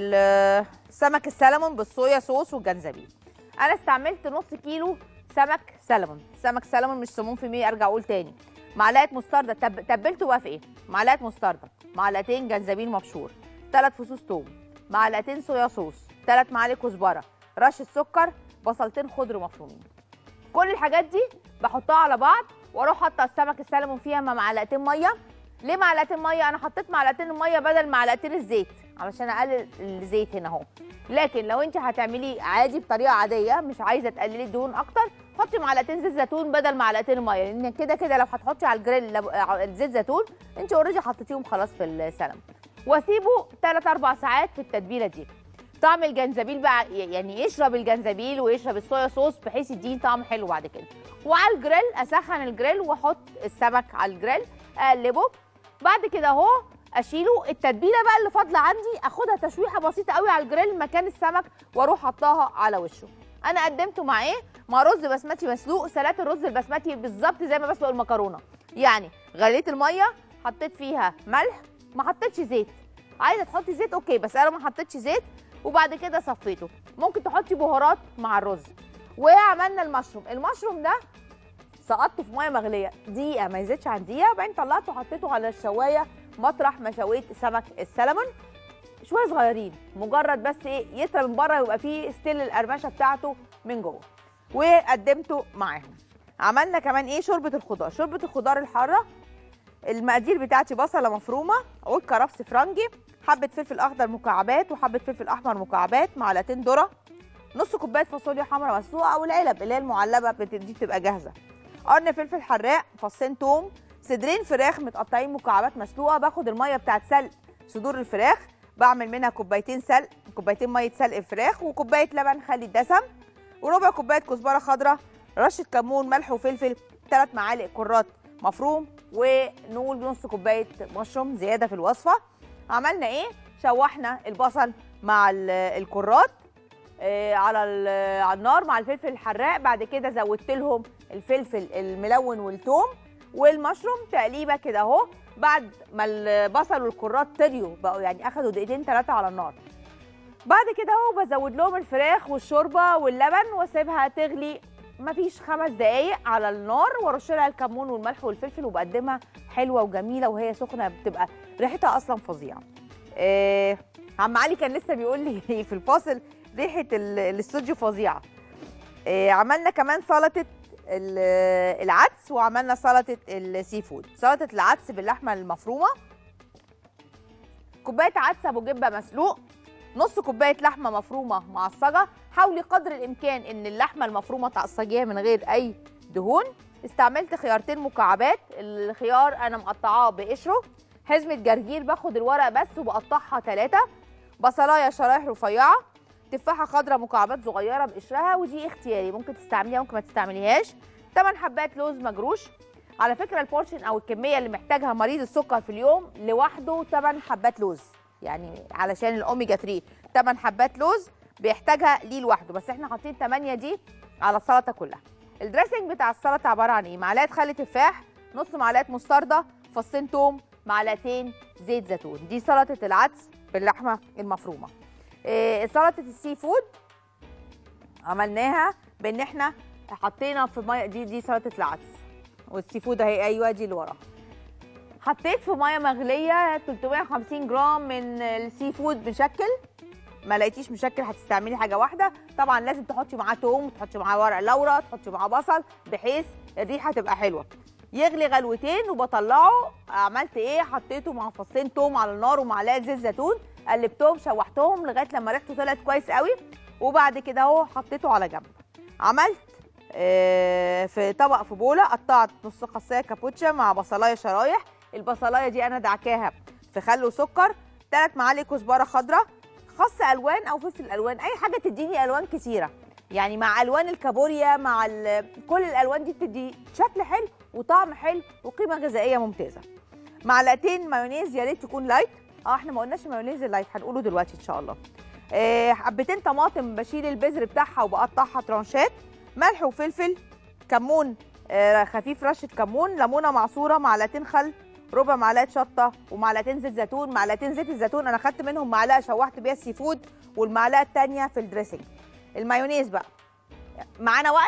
سمك السلمون بالصويا صوص والجنزبيل. انا استعملت نص كيلو سمك سلمون. سمك سلمون مش سمون في 100، ارجع اقول تاني. معلقه مستردة، تبلته بقى في ايه؟ معلقه مستردة، معلقتين جنزبيل مبشور، 3 فصوص ثوم، معلقتين صويا صوص، 3 معالق كزبره، رشه سكر، بصلتين خضر مفرومين. كل الحاجات دي بحطها على بعض واروح حاطه السمك السلمون فيها مع معلقتين ميه. ليه معلقتين ميه؟ انا حطيت معلقتين الميه بدل معلقتين الزيت علشان اقلل الزيت هنا اهو. لكن لو انت هتعملي عادي بطريقه عاديه مش عايزه تقللي الدهون اكتر، حطي معلقتين زيت زيتون بدل معلقتين الميه، لان كده كده لو هتحطي على الجريل زيت زيتون انت اوريدي حطيتيهم خلاص في السلمون. واسيبه 3-4 ساعات في التتبيله دي. طعم الجنزبيل بقى يعني يشرب الجنزبيل ويشرب الصويا صوص بحيث يديني طعم حلو بعد كده. وعلى الجريل اسخن الجريل واحط السمك على الجريل اقلبه. بعد كده اهو اشيله. التتبيله بقى اللي فاضله عندي اخدها تشويحه بسيطه قوي على الجريل مكان السمك واروح حطاها على وشه. انا قدمته مع ايه؟ مع رز بسمتي مسلوق. سلقت الرز البسمتي بالظبط زي ما بسلق المكرونه، يعني غليت الميه، حطيت فيها ملح، ما حطيتش زيت. عايزه تحطي زيت اوكي، بس انا ما حطيتش زيت. وبعد كده صفيته. ممكن تحطي بهارات مع الرز. وعملنا المشروم ده سقطته في ميه مغليه دقيقه، ما يزيدش عن دقيقه، وبعدين طلعته وحطيته على الشوايه مطرح ما شويت سمك السلمون شويه صغيرين، مجرد بس ايه يطرى من بره ويبقى فيه ستيل القرمشه بتاعته من جوه. وقدمته معاهم. عملنا كمان ايه؟ شوربه الخضار. شوربه الخضار الحاره. المقادير بتاعتي بصله مفرومه، عود كرفس فرنجي، حبه فلفل اخضر مكعبات وحبه فلفل احمر مكعبات، معلقتين ذره، نص كوبايه فاصوليا حمراء مسلوقه او العلب اللي هي المعلبه دي بتبقى جاهزه، قرن فلفل حراق، فصين توم، صدرين فراخ متقطعين مكعبات مسلوقه. باخد الميه بتاعت سلق صدور الفراخ، بعمل منها كوبايتين سلق، كوبايتين ميه سلق الفراخ، وكوبايه لبن خالي الدسم، وربع كوبايه كزبره خضراء، رشه كمون، ملح وفلفل، 3 معالق كرات مفروم، ونقول نص كوبايه مشروم زياده في الوصفه. عملنا ايه؟ شوحنا البصل مع الكرات على النار مع الفلفل الحراق. بعد كده زودت لهم الفلفل الملون والثوم والمشروم تقليبه كده اهو. بعد ما البصل والكرات طريوا بقوا يعني اخدوا 2-3 على النار، بعد كده اهو بزود لهم الفراخ والشوربه واللبن واسيبها تغلي مفيش 5 دقايق على النار، وارش لها الكمون والملح والفلفل، وبقدمها حلوه وجميله وهي سخنه، بتبقى ريحتها اصلا فظيعه. عم علي كان لسه بيقول لي في الفاصل ريحه الاستوديو فظيعه. عملنا كمان سلطه العدس، وعملنا سلطه السي فود. سلطه العدس باللحمه المفرومه، كوبايه عدس ابو جبه مسلوق، نص كوبايه لحمه مفرومه معصجه. حاولي قدر الامكان ان اللحمه المفرومه تعصجيها من غير اي دهون. استعملت خيارتين مكعبات، الخيار انا مقطعاه بقشره، حزمه جرجير باخد الورق بس وبقطعها 3، بصلايه شرايح رفيعه، تفاحه خضراء مكعبات صغيره بقشرها، ودي اختياري ممكن تستعمليها ممكن ما تستعمليهاش. 8 حبات لوز مجروش. على فكره البورشن او الكميه اللي محتاجها مريض السكر في اليوم لوحده 8 حبات لوز، يعني علشان الاوميجا 3 8 حبات لوز بيحتاجها ليه لوحده، بس احنا حاطين 8 دي على السلطه كلها. الدريسنج بتاع السلطه عباره عن ايه؟ معلقه خل تفاح، نص معلقه مستردة، فصين توم، معلقتين زيت زيتون. دي سلطه العدس باللحمه المفرومه. سلطه السي فود عملناها بان احنا حطينا في ميه، دي سلطه العدس والسي فود اهي، ايوه دي اللي وراها. حطيت في ميه مغليه 350 جرام من السي فود مشكل. ما لقيتيش مشكل هتستعملي حاجه واحده. طبعا لازم تحطي معاه توم، تحطي معاه ورق لورا، تحطي معاه بصل بحيث الريحه تبقى حلوه. يغلي غلوتين وبطلعه. عملت ايه؟ حطيته مع فصين توم على النار ومعلقه زيت زيتون، قلبتهم شوحتهم لغايه لما ريحته طلعت كويس قوي، وبعد كده اهو حطيته على جنب. عملت في طبق في بوله، قطعت نص قصايه كابوتشا مع بصلايه شرايح. البصلايه دي انا دعكاها في خل وسكر، 3 معالق كزبره خضراء، خس الوان او فلفل الوان، اي حاجه تديني الوان كتيره، يعني مع الوان الكابوريا مع كل الالوان دي بتدي شكل حلو وطعم حلو وقيمه غذائيه ممتازه. معلقتين مايونيز، يا ريت تكون لايت. احنا ما قلناش المايونيز اللايت، هنقوله دلوقتي ان شاء الله. حبتين طماطم بشيل البذر بتاعها وبقطعها ترانشات، ملح وفلفل، كمون خفيف، رشه كمون، ليمونه معصوره، معلقتين خل، ربع معلقه شطه، ومعلقتين زيت زيتون. معلقتين زيت الزيتون انا خدت منهم معلقه شوحت بيها السي فود، والمعلقه الثانيه في الدريسنج. المايونيز بقى معانا وقت؟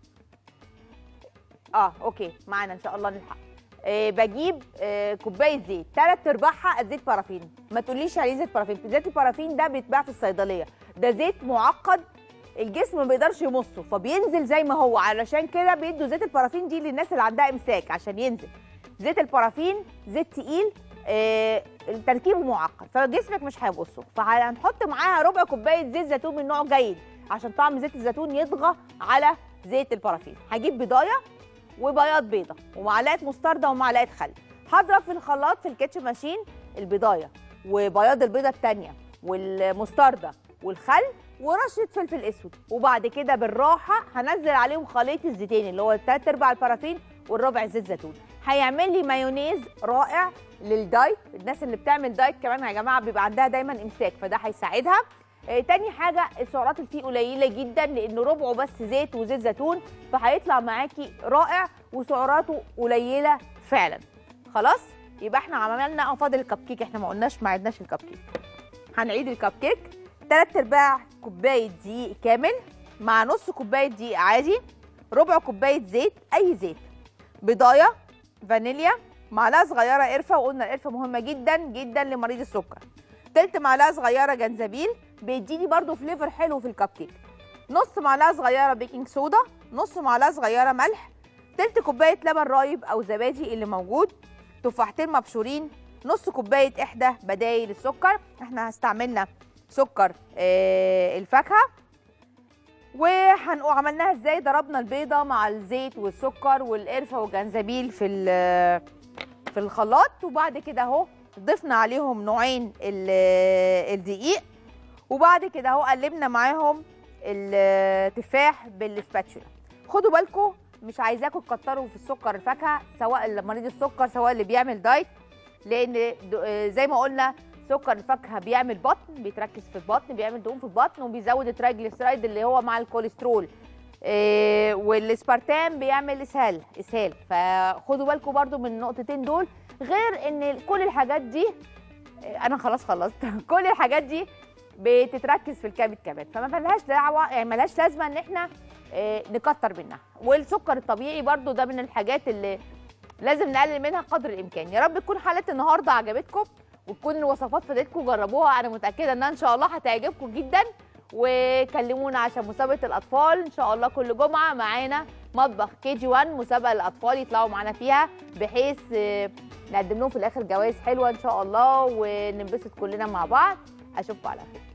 اوكي معانا ان شاء الله نلحق. بجيب كوبايه زيت 3/4 زيت بارافين. ما تقوليش عليه زيت بارافين، زيت البارافين ده بيتباع في الصيدليه، ده زيت معقد الجسم ما بيقدرش يمصه فبينزل زي ما هو، علشان كده بيدوا زيت البارافين دي للناس اللي عندها امساك عشان ينزل. زيت البارافين زيت تقيل، تركيبه معقد فجسمك مش هيبصه، فهنحط معاها ربع كوبايه زيت زيتون من نوع جيد عشان طعم زيت الزيتون يطغى على زيت البارافين. هجيب بيضايه وبياض بيضه ومعلقه مستردة ومعلقه خل. هضرب في الخلاط في الكيتشن ماشين البيضايه وبياض البيضه الثانيه والمستردة والخل ورشه فلفل اسود، وبعد كده بالراحه هنزل عليهم خليط الزيتين اللي هو 3/4 البارافين والربع زيت زيتون. هيعمل لي مايونيز رائع للدايت. الناس اللي بتعمل دايت كمان يا جماعه بيبقى عندها دايما امساك، فده هيساعدها. تاني حاجه السعرات اللي فيه قليله جدا لانه ربعه بس زيت وزيت زيتون، فهيطلع معاكي رائع وسعراته قليله فعلا. خلاص يبقى احنا عملنا فاضل الكب كيك، احنا ما قلناش ما عدناش الكب كيك. هنعيد الكب كيك 3/4 كوبايه دقيق كامل مع نص كوبايه دقيق عادي، ربع كوبايه زيت اي زيت، بيضايه، فانيليا، معلقه صغيره قرفه، وقلنا القرفه مهمه جدا جدا لمريض السكر، تلت معلقه صغيره جنزبيل بيديني برده فليفر حلو في الكب كيك، نص معلقه صغيره بيكنج صودا، نص معلقه صغيره ملح، تلت كوبايه لبن رايب او زبادي اللي موجود، تفاحتين مبشورين، نص كوبايه احدى بدايل السكر، احنا استعملنا سكر الفاكهه. وعملناها ازاي؟ ضربنا البيضه مع الزيت والسكر والقرفه والجنزبيل في الخلاط، وبعد كده اهو ضفنا عليهم نوعين الدقيق، وبعد كده اهو قلبنا معاهم التفاح بالسباتشولا. خدوا بالكم مش عايزاكم تكتروا في السكر الفاكهه سواء مريض السكر سواء اللي بيعمل دايت، لان زي ما قلنا سكر الفاكهه بيعمل بطن، بيتركز في البطن، بيعمل دهون في البطن، وبيزود الترايجليسرايد اللي هو مع الكوليسترول، والاسبارتام بيعمل اسهال. فخدوا بالكم برضو من النقطتين دول، غير ان كل الحاجات دي انا خلاص خلصت كل الحاجات دي بتتركز في الكبد كمان، فما لهاش دعوه يعني ملهاش لازمه ان احنا نكتر منها. والسكر الطبيعي برضو ده من الحاجات اللي لازم نقلل منها قدر الامكان. يا رب تكون حلقه النهارده عجبتكم وتكون الوصفات فادتكم، جربوها، انا متاكده انها ان شاء الله هتعجبكم جدا. وكلمونا عشان مسابقه الاطفال ان شاء الله كل جمعه معانا مطبخ KG1 مسابقه للاطفال يطلعوا معانا فيها، بحيث نقدم لهم في الاخر جوائز حلوه ان شاء الله وننبسط كلنا مع بعض. اشوفكم على خير.